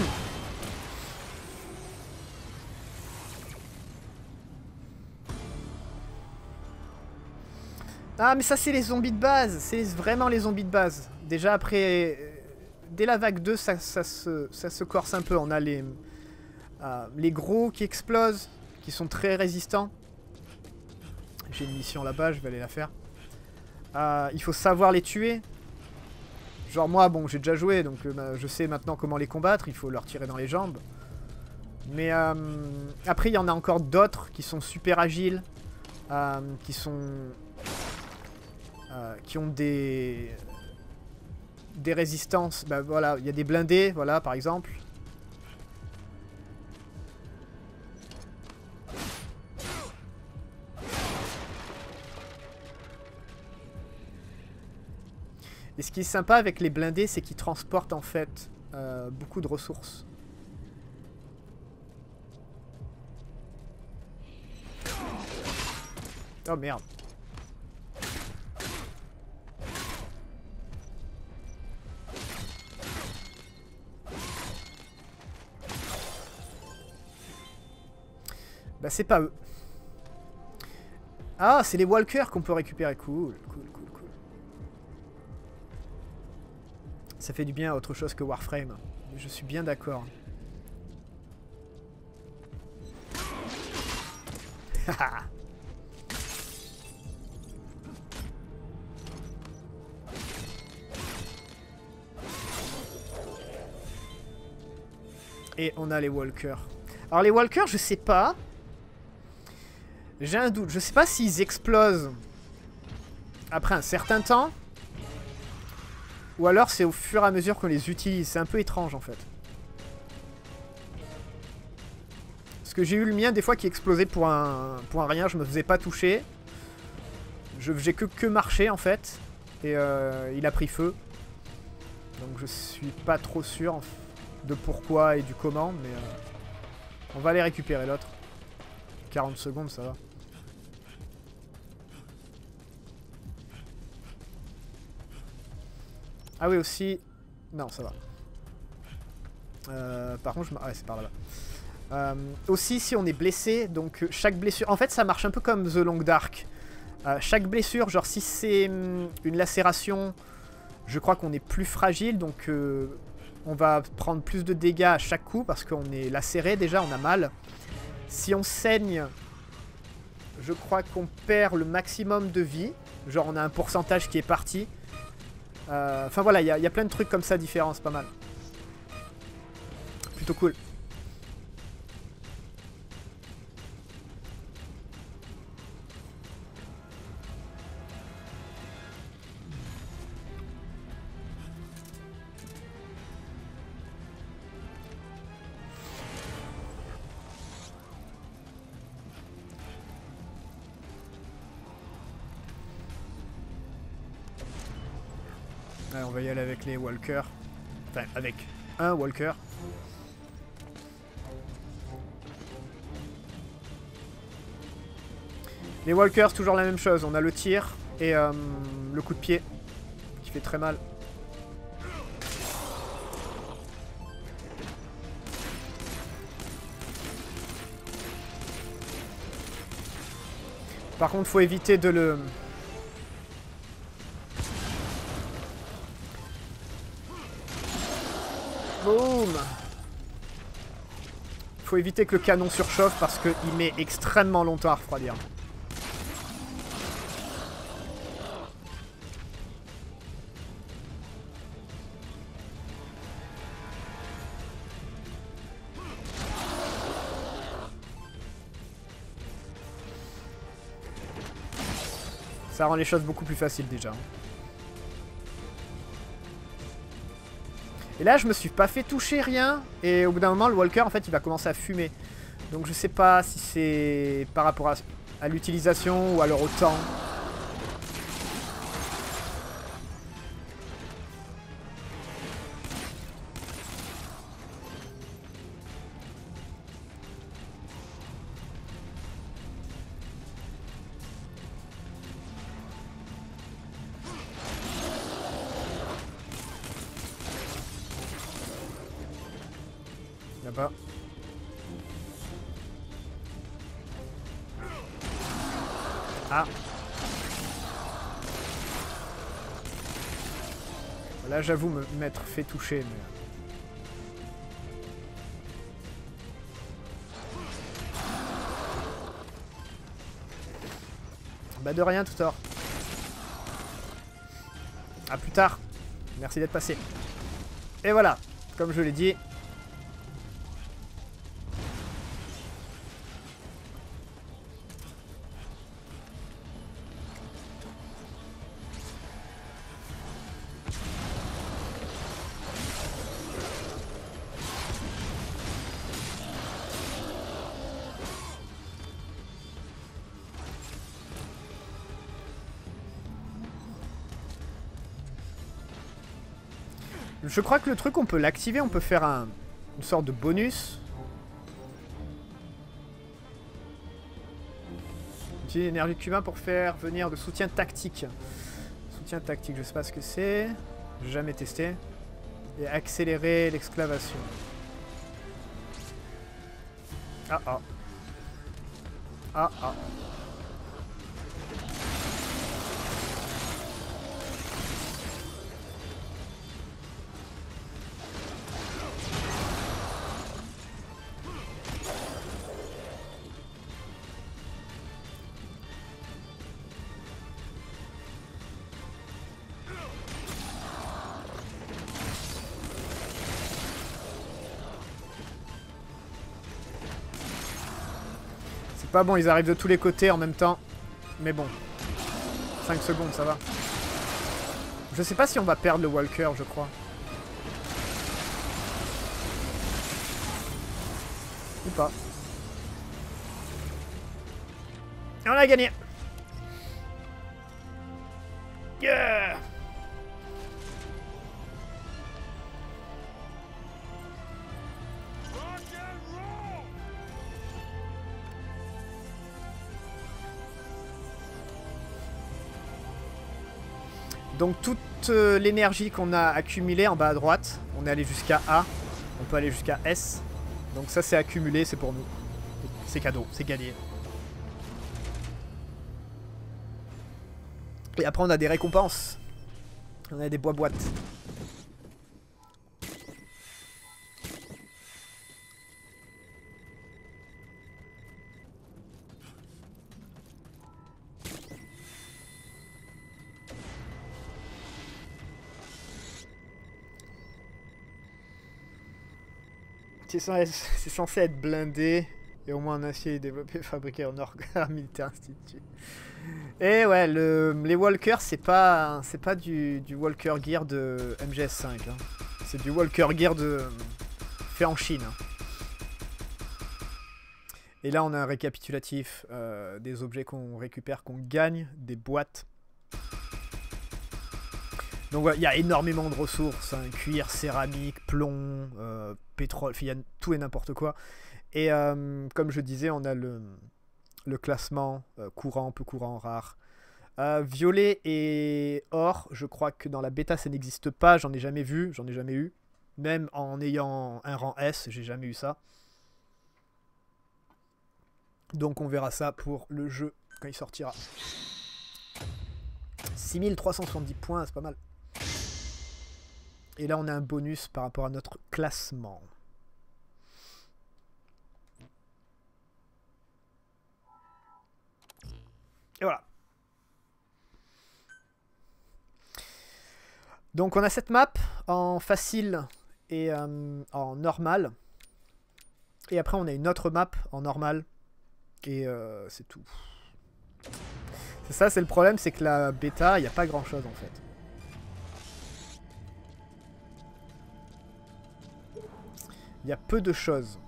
Ah, mais ça, c'est les zombies de base. C'est vraiment les zombies de base. Déjà, après... Dès la vague deux, ça, ça, se, ça se corse un peu. On a les, euh, les gros qui explosent, qui sont très résistants. J'ai une mission là-bas, je vais aller la faire. Euh, il faut savoir les tuer. Genre moi, bon, j'ai déjà joué, donc euh, je sais maintenant comment les combattre. Il faut leur tirer dans les jambes. Mais euh, après, il y en a encore d'autres qui sont super agiles. Euh, qui sont... Euh, qui ont des... des résistances. Bah voilà, il y a des blindés, voilà, par exemple. Et ce qui est sympa avec les blindés, c'est qu'ils transportent en fait euh, beaucoup de ressources. Oh merde. Bah c'est pas eux. Ah, c'est les walkers qu'on peut récupérer. Cool, cool, cool, cool. Ça fait du bien à autre chose que Warframe. Je suis bien d'accord. Et on a les walkers. Alors les walkers, je sais pas. J'ai un doute. Je sais pas s'ils explosent après un certain temps. Ou alors c'est au fur et à mesure qu'on les utilise. C'est un peu étrange en fait. Parce que j'ai eu le mien des fois qui explosait pour un, pour un rien. Je me faisais pas toucher. Je faisais que, que marcher en fait. Et euh, il a pris feu. Donc je suis pas trop sûr de pourquoi et du comment. Mais euh, on va aller récupérer l'autre. quarante secondes, ça va. Ah oui, aussi... Non, ça va. Euh, par contre, je... Ouais, c'est par là-bas. Euh, aussi, si on est blessé, donc chaque blessure... En fait, ça marche un peu comme The Long Dark. Euh, chaque blessure, genre si c'est une lacération, je crois qu'on est plus fragile, donc euh, on va prendre plus de dégâts à chaque coup, parce qu'on est lacéré déjà, on a mal. Si on saigne, je crois qu'on perd le maximum de vie. Genre on a un pourcentage qui est parti. Euh, enfin voilà, il y, y a plein de trucs comme ça différents, c'est pas mal. Plutôt cool. Allez, on va y aller avec les walkers. Enfin, avec un walker. Les walkers, toujours la même chose. On a le tir et euh, le coup de pied qui fait très mal. Par contre, faut éviter de le... Boum! Faut éviter que le canon surchauffe parce qu'il met extrêmement longtemps à refroidir. Ça rend les choses beaucoup plus faciles déjà. Et là, je me suis pas fait toucher rien. Et au bout d'un moment, le walker, en fait, il va commencer à fumer. Donc je sais pas si c'est par rapport à, à l'utilisation ou alors au temps. Là-bas. Ah. Là, j'avoue m'être fait toucher, mais... Bah de rien, tout tort. À plus tard. Merci d'être passé. Et voilà, comme je l'ai dit. Je crois que le truc, on peut l'activer, on peut faire un, une sorte de bonus. Utiliser l'énergie cubain pour faire venir le soutien tactique. Soutien tactique, je sais pas ce que c'est. J'ai jamais testé. Et accélérer l'exclavation. Ah ah. Ah ah. Pas bon, ils arrivent de tous les côtés en même temps. Mais bon. cinq secondes, ça va. Je sais pas si on va perdre le Walker, je crois. Ou pas. Et on a gagné. Yeah! Donc toute euh, l'énergie qu'on a accumulée en bas à droite, on est allé jusqu'à A, on peut aller jusqu'à S. Donc ça c'est accumulé, c'est pour nous. C'est cadeau, c'est gagné. Et après on a des récompenses. On a des bois-boîtes. C'est censé, censé être blindé et au moins en acier développé, fabriqué en Orgar Militaire Institute. Et ouais, le, les Walkers, c'est pas, c'est pas du, du Walker Gear de M G S cinq. Hein. C'est du Walker Gear de, fait en Chine. Hein. Et là, on a un récapitulatif euh, des objets qu'on récupère, qu'on gagne, des boîtes. Donc voilà, il y a énormément de ressources, hein, cuir, céramique, plomb, euh, pétrole, il y a tout et n'importe quoi. Et euh, comme je disais, on a le, le classement euh, courant, peu courant, rare. Euh, violet et or, je crois que dans la bêta ça n'existe pas, j'en ai jamais vu, j'en ai jamais eu. Même en ayant un rang S, j'ai jamais eu ça. Donc on verra ça pour le jeu quand il sortira. six mille trois cent soixante-dix points, c'est pas mal. Et là, on a un bonus par rapport à notre classement. Et voilà. Donc, on a cette map en facile et euh, en normal. Et après, on a une autre map en normal. Et euh, c'est tout. C'est ça, c'est le problème, c'est que la bêta, il n'y a pas grand-chose en fait. Il y a peu de choses.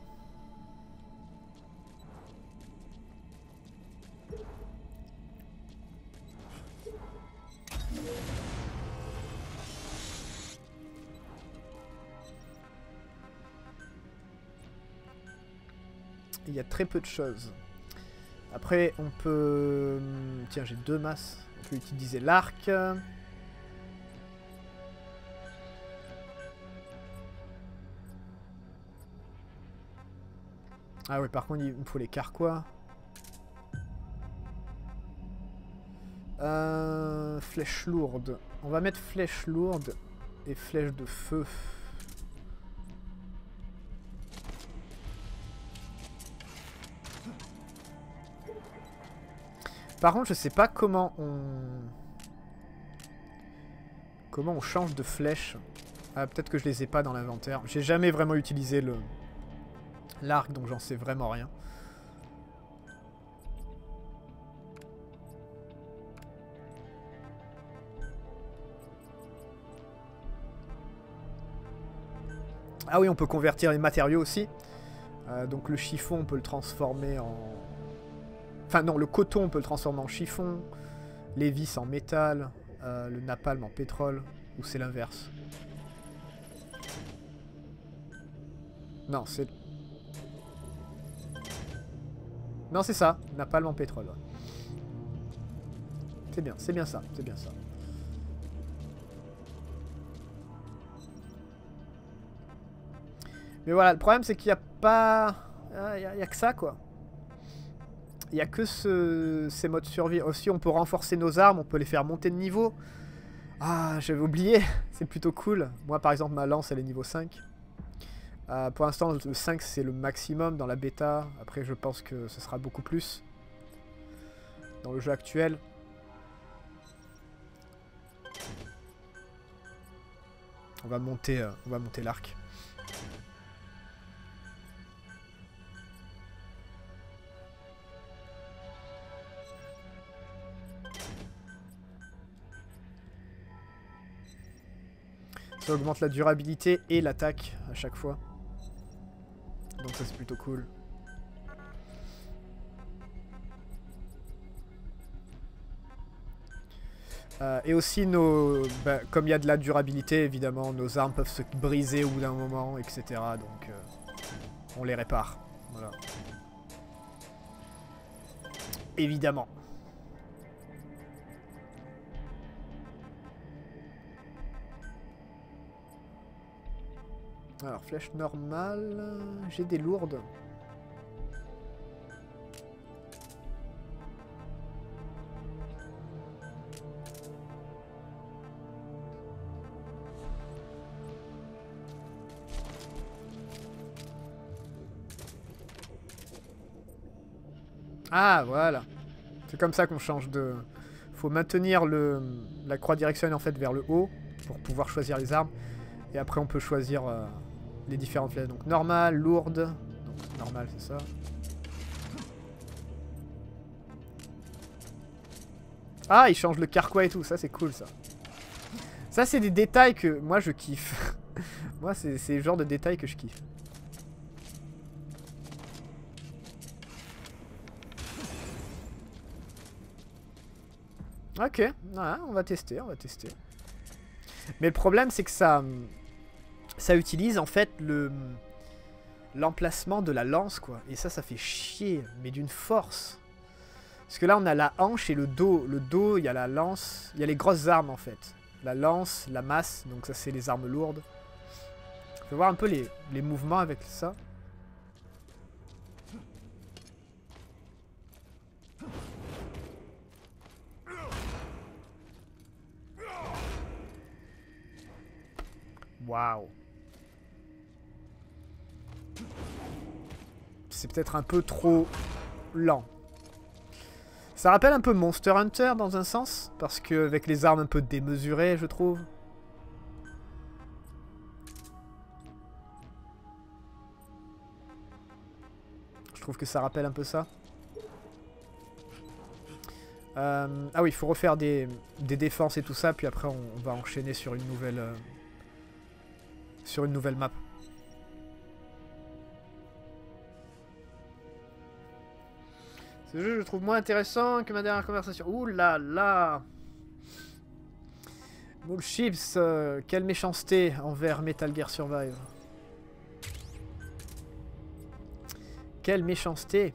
Il y a très peu de choses. Après, on peut... Tiens, j'ai deux masses. On peut utiliser l'arc. Ah oui, par contre, il me faut les carquois. Euh, flèche lourde. On va mettre flèche lourde. et flèches de feu. Par contre, je sais pas comment on... Comment on change de flèche. Ah, peut-être que je les ai pas dans l'inventaire. J'ai jamais vraiment utilisé le l'arc, donc j'en sais vraiment rien. Ah oui, on peut convertir les matériaux aussi. Euh, donc le chiffon, on peut le transformer en... Enfin non, le coton, on peut le transformer en chiffon. Les vis en métal. Euh, le napalm en pétrole. Ou c'est l'inverse? Non, c'est... Non, c'est ça. Napalm en pétrole. C'est bien, c'est bien ça. C'est bien ça. Mais voilà, le problème c'est qu'il n'y a pas... Il n'y a, a que ça, quoi. Il n'y a que ce, ces modes survie. Aussi, on peut renforcer nos armes, on peut les faire monter de niveau. Ah, j'avais oublié. C'est plutôt cool. Moi, par exemple, ma lance, elle est niveau cinq. Euh, pour l'instant, le cinq, c'est le maximum dans la bêta. Après, je pense que ce sera beaucoup plus dans le jeu actuel. On va monter, euh, on va monter l'arc. Ça augmente la durabilité et l'attaque à chaque fois. Donc ça c'est plutôt cool. Euh, et aussi, nos, bah, comme il y a de la durabilité, évidemment, nos armes peuvent se briser au bout d'un moment, et cetera. Donc euh, on les répare. Voilà. Évidemment. Alors, flèche normale. J'ai des lourdes. Ah, voilà. C'est comme ça qu'on change de... Faut maintenir le, la croix directionnelle en fait vers le haut pour pouvoir choisir les armes. Et après, on peut choisir euh, les différentes flèches. Donc, normale, lourde. Donc, normal, c'est ça. Ah, il change le carquois et tout. Ça, c'est cool, ça. Ça, c'est des détails que moi, je kiffe. Moi, c'est le genre de détails que je kiffe. Ok, ouais, on va tester, on va tester. Mais le problème, c'est que ça, ça utilise en fait le l'emplacement de la lance, quoi. Et ça, ça fait chier, mais d'une force. Parce que là, on a la hanche et le dos. Le dos, il y a la lance, il y a les grosses armes en fait. La lance, la masse, donc ça, c'est les armes lourdes. Je vais voir un peu les, les mouvements avec ça. Waouh. C'est peut-être un peu trop lent. Ça rappelle un peu Monster Hunter dans un sens, parce que avec les armes un peu démesurées, je trouve. Je trouve que ça rappelle un peu ça. Euh, ah oui, il faut refaire des, des défenses et tout ça, puis après on, on va enchaîner sur une nouvelle euh, sur une nouvelle map. Ce jeu, je le trouve moins intéressant que ma dernière conversation. Ouh là là. Bullships, euh, quelle méchanceté envers Metal Gear Survive. Quelle méchanceté.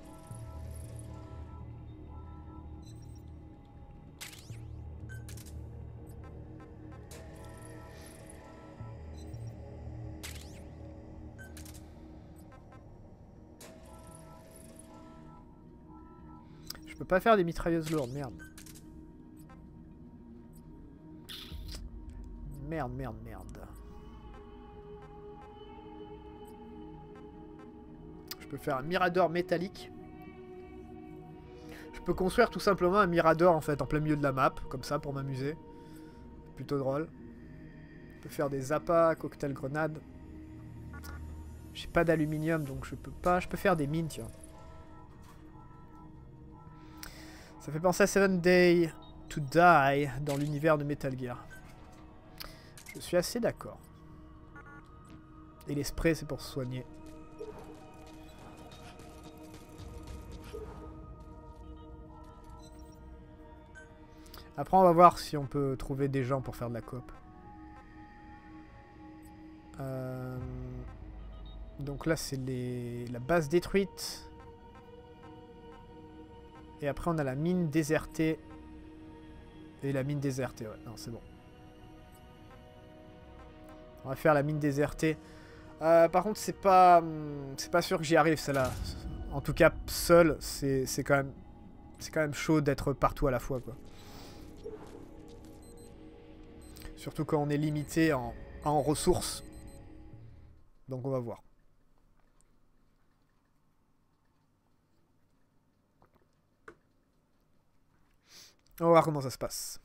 Je peux pas faire des mitrailleuses lourdes, merde. merde, merde, merde. Je peux faire un mirador métallique. Je peux construire tout simplement un mirador en fait en plein milieu de la map, comme ça pour m'amuser. Plutôt drôle. Je peux faire des appâts, cocktail grenades. J'ai pas d'aluminium donc je peux pas. Je peux faire des mines, tiens. Ça fait penser à Seven Day to Die dans l'univers de Metal Gear. Je suis assez d'accord. Et les sprays c'est pour se soigner. Après on va voir si on peut trouver des gens pour faire de la coop. Euh... Donc là c'est les... la base détruite. Et après on a la mine désertée. Et la mine désertée, ouais. Non c'est bon. On va faire la mine désertée. Euh, par contre c'est pas... C'est pas sûr que j'y arrive celle-là. En tout cas seul c'est quand même... C'est quand même chaud d'être partout à la fois quoi. Surtout quand on est limité en, en ressources. Donc on va voir. On va voir comment ça se passe.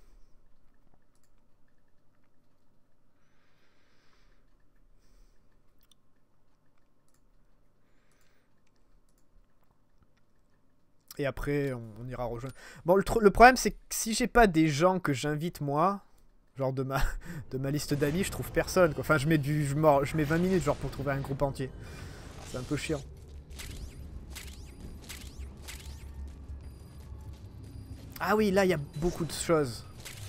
Et après, on, on ira rejoindre. Bon, le, le problème, c'est que si j'ai pas des gens que j'invite moi, genre de ma, de ma liste d'amis, je trouve personne, quoi. Enfin, je mets, du, je, mets, je mets vingt minutes genre pour trouver un groupe entier. C'est un peu chiant. Ah oui, là, il y a beaucoup de choses.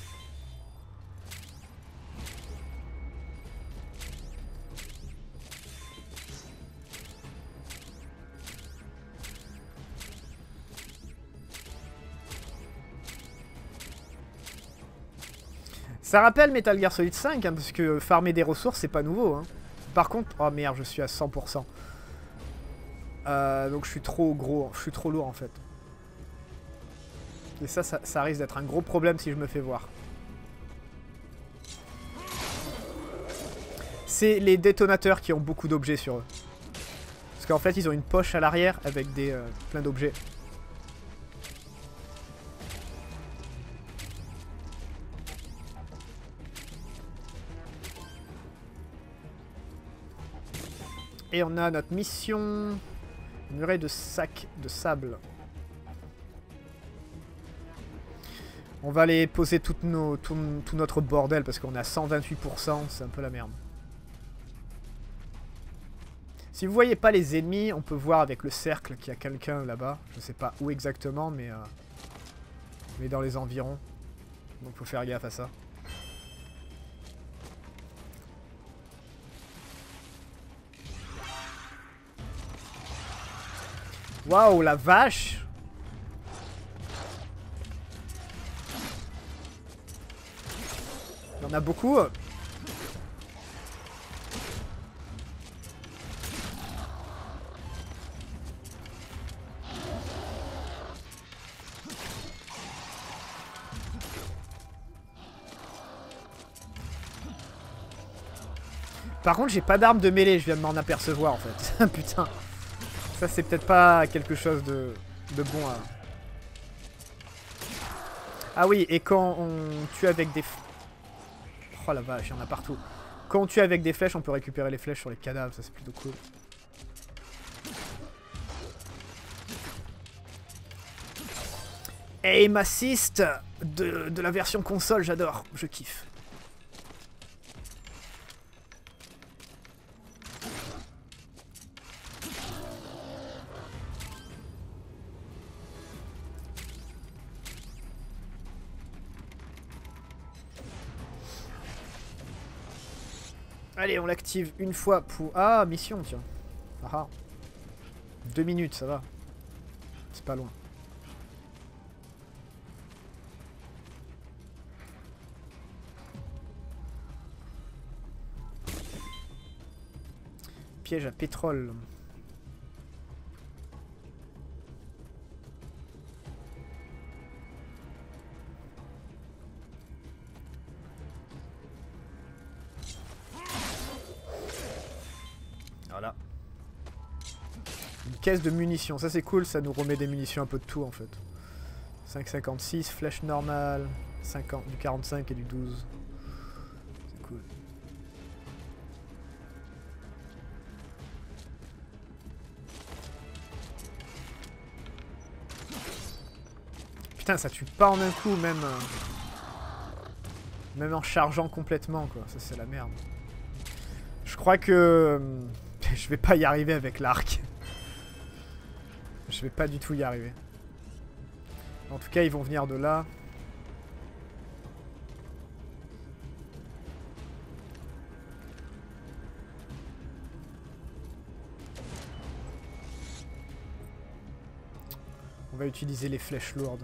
Ça rappelle Metal Gear Solid cinq, hein, parce que farmer des ressources, c'est pas nouveau. Hein. Par contre... Oh merde, je suis à cent pour cent. Euh, donc je suis trop gros, je suis trop lourd en fait. Et ça, ça, ça risque d'être un gros problème si je me fais voir. C'est les détonateurs qui ont beaucoup d'objets sur eux. Parce qu'en fait, ils ont une poche à l'arrière avec des euh, plein d'objets. Et on a notre mission... Murée de sacs de sable. On va aller poser toutes nos, tout, tout notre bordel parce qu'on est à cent vingt-huit pour cent, c'est un peu la merde. Si vous voyez pas les ennemis, on peut voir avec le cercle qu'il y a quelqu'un là-bas. Je sais pas où exactement, mais, euh, mais dans les environs. Donc faut faire gaffe à ça. Waouh, la vache! Il y en a beaucoup. Par contre, j'ai pas d'arme de mêlée, je viens de m'en apercevoir en fait. Putain. Ça, c'est peut-être pas quelque chose de, de bon à... Ah oui, et quand on tue avec des... Oh la vache, il y en a partout. Quand on tue avec des flèches, on peut récupérer les flèches sur les cadavres, ça c'est plutôt cool. Aim assist de, de la version console, j'adore, je kiffe. Allez, on l'active une fois pour... Ah, mission, tiens. Ah ah. Deux minutes, ça va. C'est pas loin. Piège à pétrole. caisse de munitions. Ça c'est cool, ça nous remet des munitions un peu de tout en fait. cinq cinquante-six, flèche normale, cinquante, du quarante-cinq et du douze. C'est cool. Putain, ça tue pas en un coup, même... Euh, même en chargeant complètement, quoi. Ça, c'est la merde. Je crois que... Euh, je vais pas y arriver avec l'arc. Je vais pas du tout y arriver. En tout cas, ils vont venir de là. On va utiliser les flèches lourdes.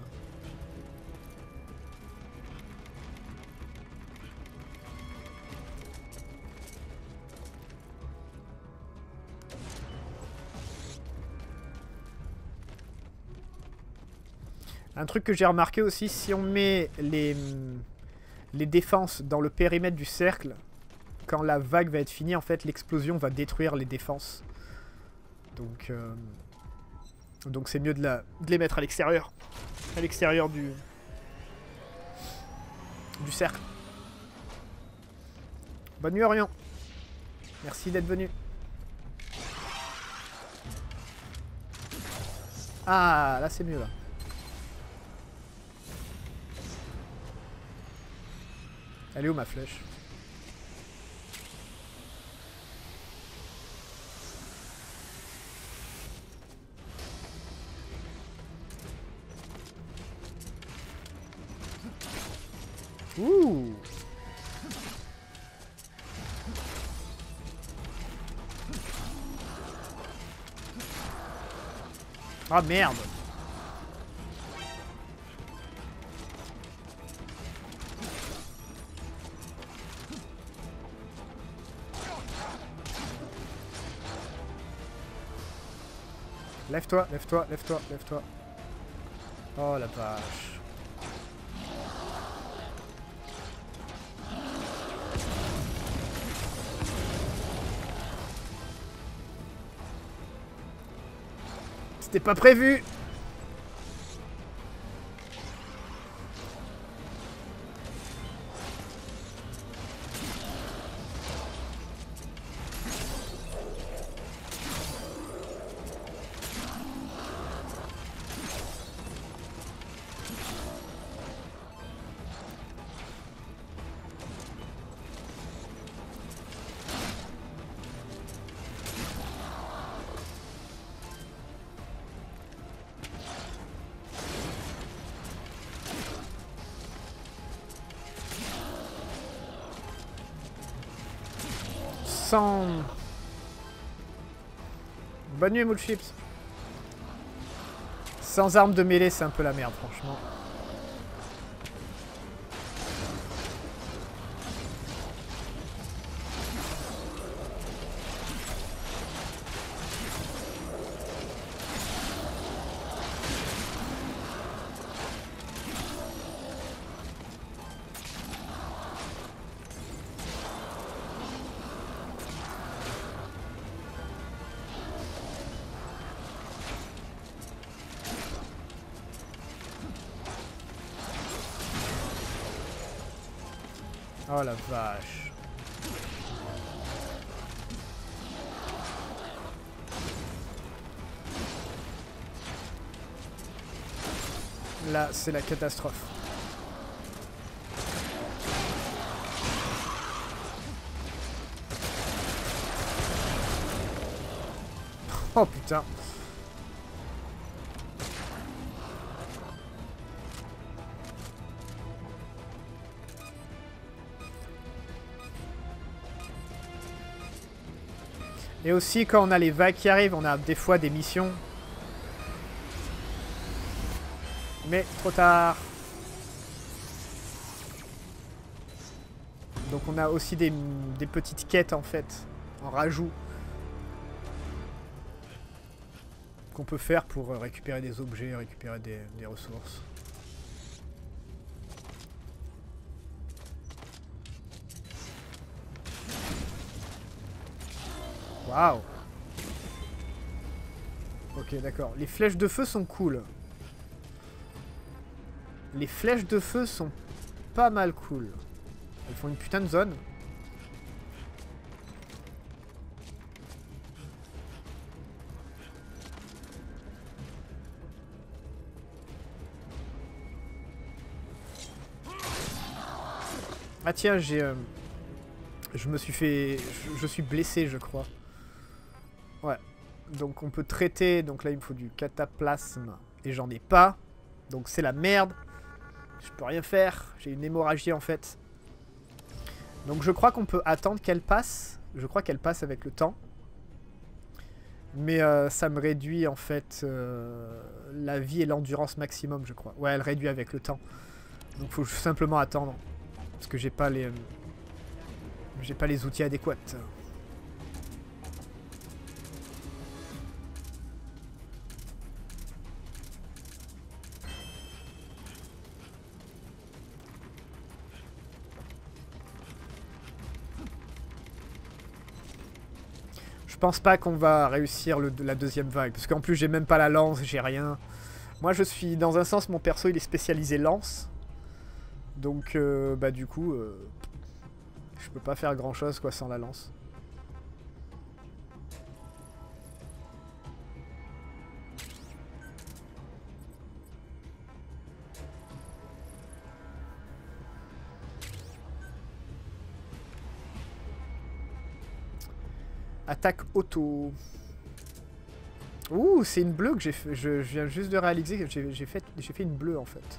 Un truc que j'ai remarqué aussi, si on met les, les défenses dans le périmètre du cercle, quand la vague va être finie, en fait, l'explosion va détruire les défenses. Donc, euh, donc c'est mieux de, la, de les mettre à l'extérieur. À l'extérieur du, du cercle. Bonne nuit, Orion. Merci d'être venu. Ah, là c'est mieux, là. Elle est où ma flèche? Ouh! Ah merde! Lève-toi, lève-toi, lève-toi, lève-toi. Oh la vache. C'était pas prévu. Sans... Bonne nuit, Moule Chips. Sans arme de mêlée, c'est un peu la merde, franchement. Oh la vache. Là, c'est la catastrophe. Oh putain. Et aussi, quand on a les vagues qui arrivent, on a des fois des missions. Mais trop tard. Donc on a aussi des, des petites quêtes en fait, en rajout. Qu'on peut faire pour récupérer des objets, récupérer des, des ressources. Waouh. Ok, d'accord. Les flèches de feu sont cool. Les flèches de feu sont pas mal cool. Elles font une putain de zone. Ah tiens, j'ai... Euh, je me suis fait... Je, je suis blessé, je crois. Ouais. Donc on peut traiter... Donc là, il me faut du cataplasme. Et j'en ai pas. Donc c'est la merde. Je peux rien faire. J'ai une hémorragie, en fait. Donc je crois qu'on peut attendre qu'elle passe. Je crois qu'elle passe avec le temps. Mais euh, ça me réduit, en fait, euh, la vie et l'endurance maximum, je crois. Ouais, elle réduit avec le temps. Donc il faut simplement attendre. Parce que j'ai pas les... Euh, j'ai pas les outils adéquats. Je pense pas qu'on va réussir le, la deuxième vague. Parce qu'en plus, j'ai même pas la lance, j'ai rien. Moi, je suis... Dans un sens, mon perso, il est spécialisé lance. Donc, euh, bah du coup... Euh, je peux pas faire grand chose quoi sans la lance. Attaque auto. Ouh, c'est une bleue que j'ai fait. Je, je viens juste de réaliser que j'ai fait, j'ai fait une bleue en fait.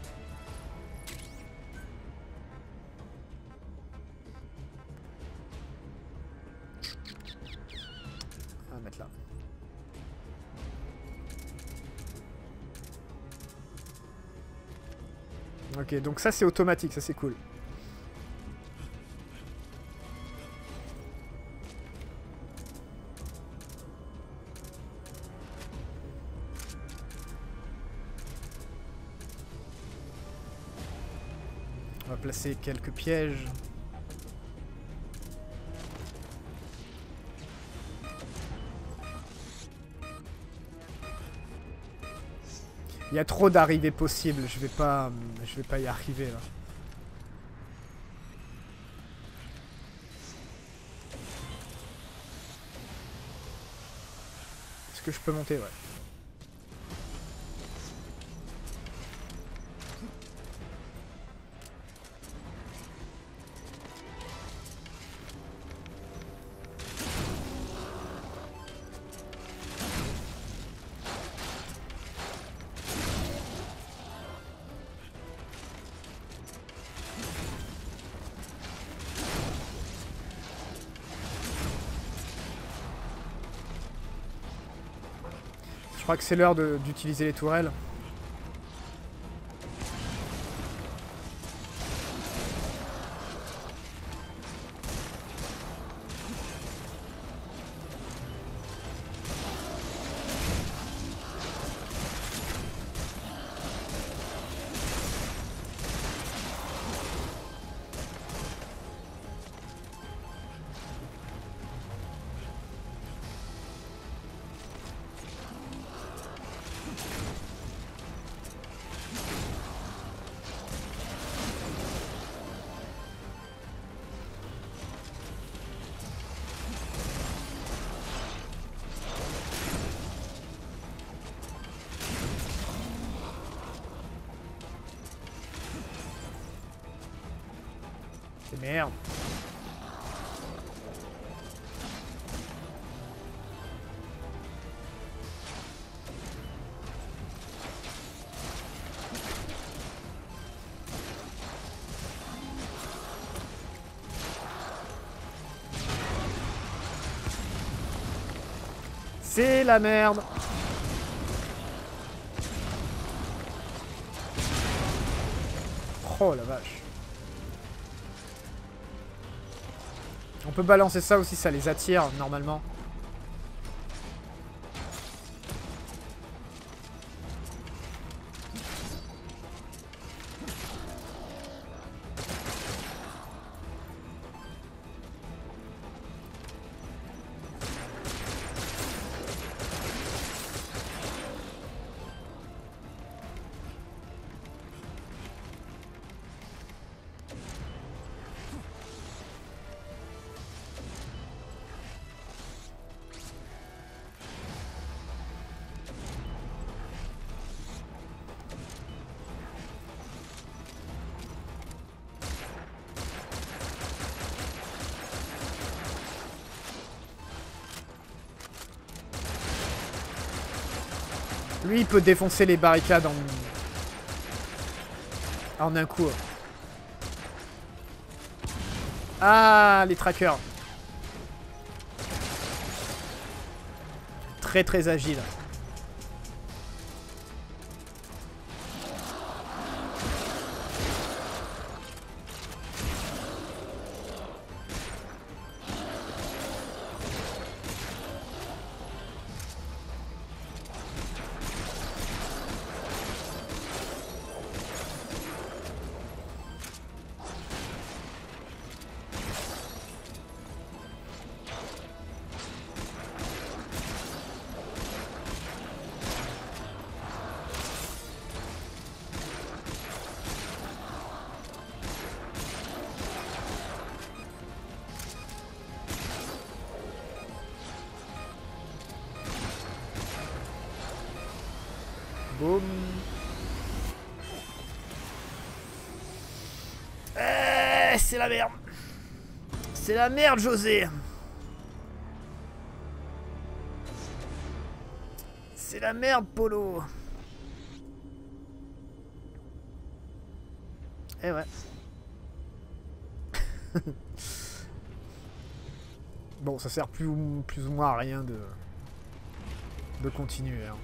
On va mettre là. Ok, donc ça c'est automatique, ça c'est cool. On va placer quelques pièges. Il y a trop d'arrivées possibles, je vais pas je vais pas y arriver là. Est-ce que je peux monter? Ouais. Je crois que c'est l'heure d'utiliser les tourelles. Merde. C'est la merde. Oh la vache. On peut balancer ça aussi, ça les attire normalement. Lui, il peut défoncer les barricades en, en un coup. Ah, les trackers. Très très agile. Boum. Euh, c'est la merde. C'est la merde, José. C'est la merde, Polo. Eh ouais. Bon, ça sert plus ou, plus ou moins à rien de, de continuer. Hein.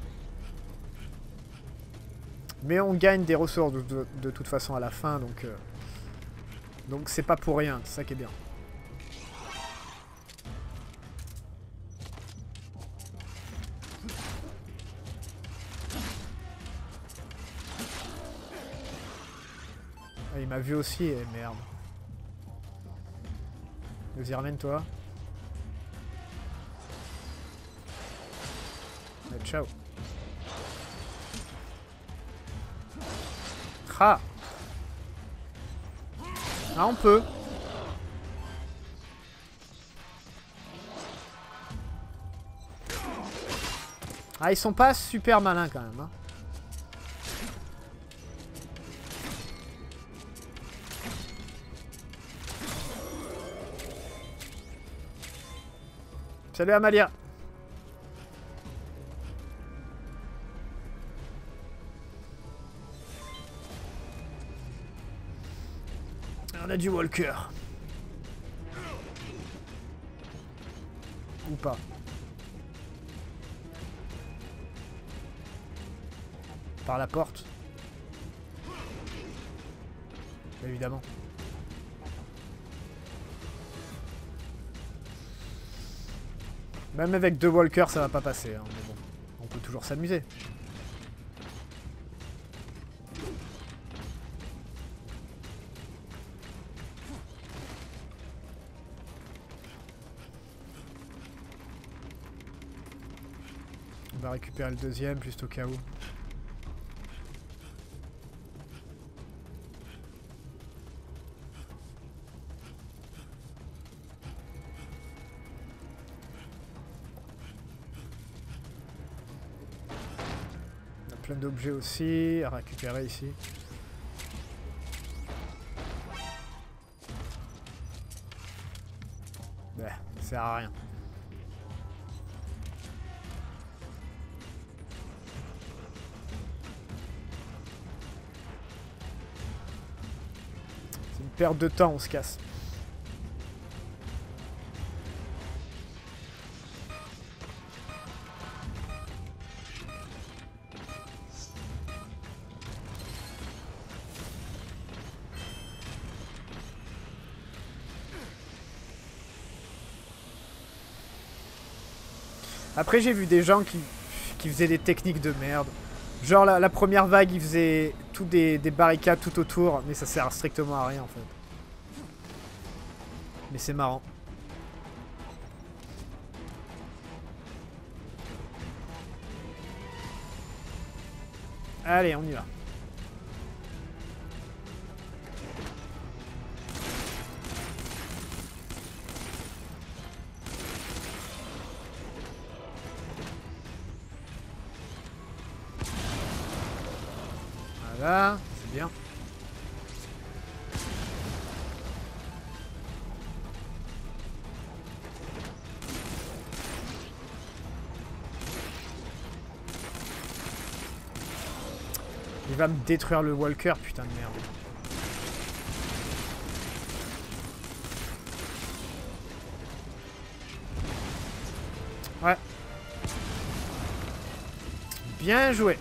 Mais on gagne des ressources de, de, de toute façon à la fin, donc euh, donc c'est pas pour rien, c'est ça qui est bien. Ah, il m'a vu aussi, et merde. Vas-y, ramène-toi. Ciao. Ah. Ah, on peut. Ah, ils sont pas super malins quand même. Hein. Salut Amalia. On a du Walker. Ou pas. Par la porte. Évidemment. Même avec deux Walkers, ça va pas passer. Hein, mais bon, on peut toujours s'amuser. On va récupérer le deuxième, juste au cas où. On a plein d'objets aussi à récupérer ici. Bah, ça sert à rien. Perte de temps, on se casse. Après, j'ai vu des gens qui, qui faisaient des techniques de merde. Genre la, la première vague, ils faisaient tout des, des barricades tout autour, mais ça sert strictement à rien en fait. Mais c'est marrant. Allez, on y va. Voilà, c'est bien. va me détruire le walker, putain de merde. Ouais. Bien joué.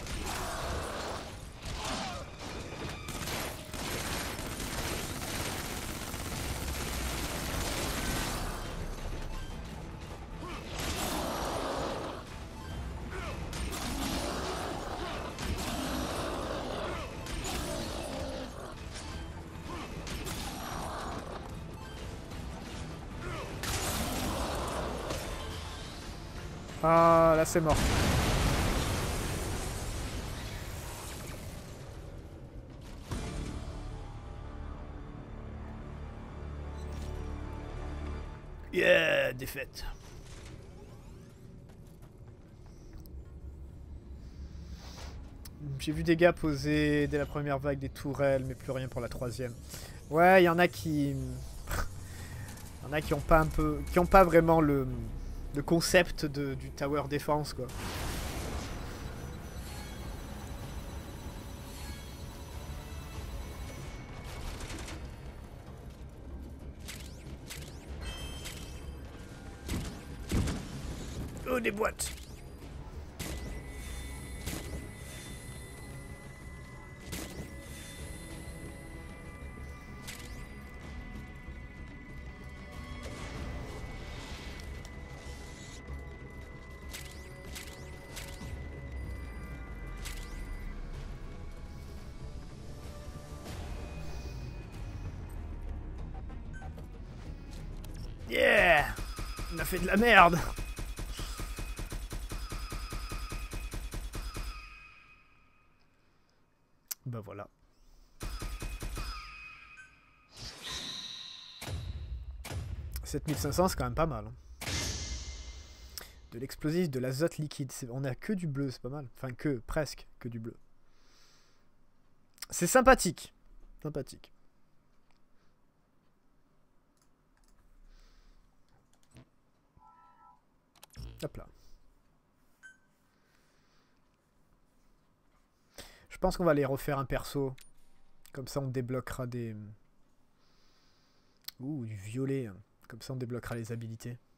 Ah, là c'est mort. Yeah, défaite. J'ai vu des gars poser dès la première vague des tourelles, mais plus rien pour la troisième. Ouais, il y en a qui... Il y en a qui ont pas un peu... qui ont pas vraiment le... le concept de, du tower défense, quoi. Oh, des boîtes. Yeah! On a fait de la merde! Bah voilà. sept mille cinq cents, c'est quand même pas mal. Hein. De l'explosif, de l'azote liquide. On a que du bleu, c'est pas mal. Enfin, que, presque, que du bleu. C'est sympathique. Sympathique. Hop là. Je pense qu'on va aller refaire un perso. Comme ça, on débloquera des... Ouh, du violet. Comme ça, on débloquera les habilités.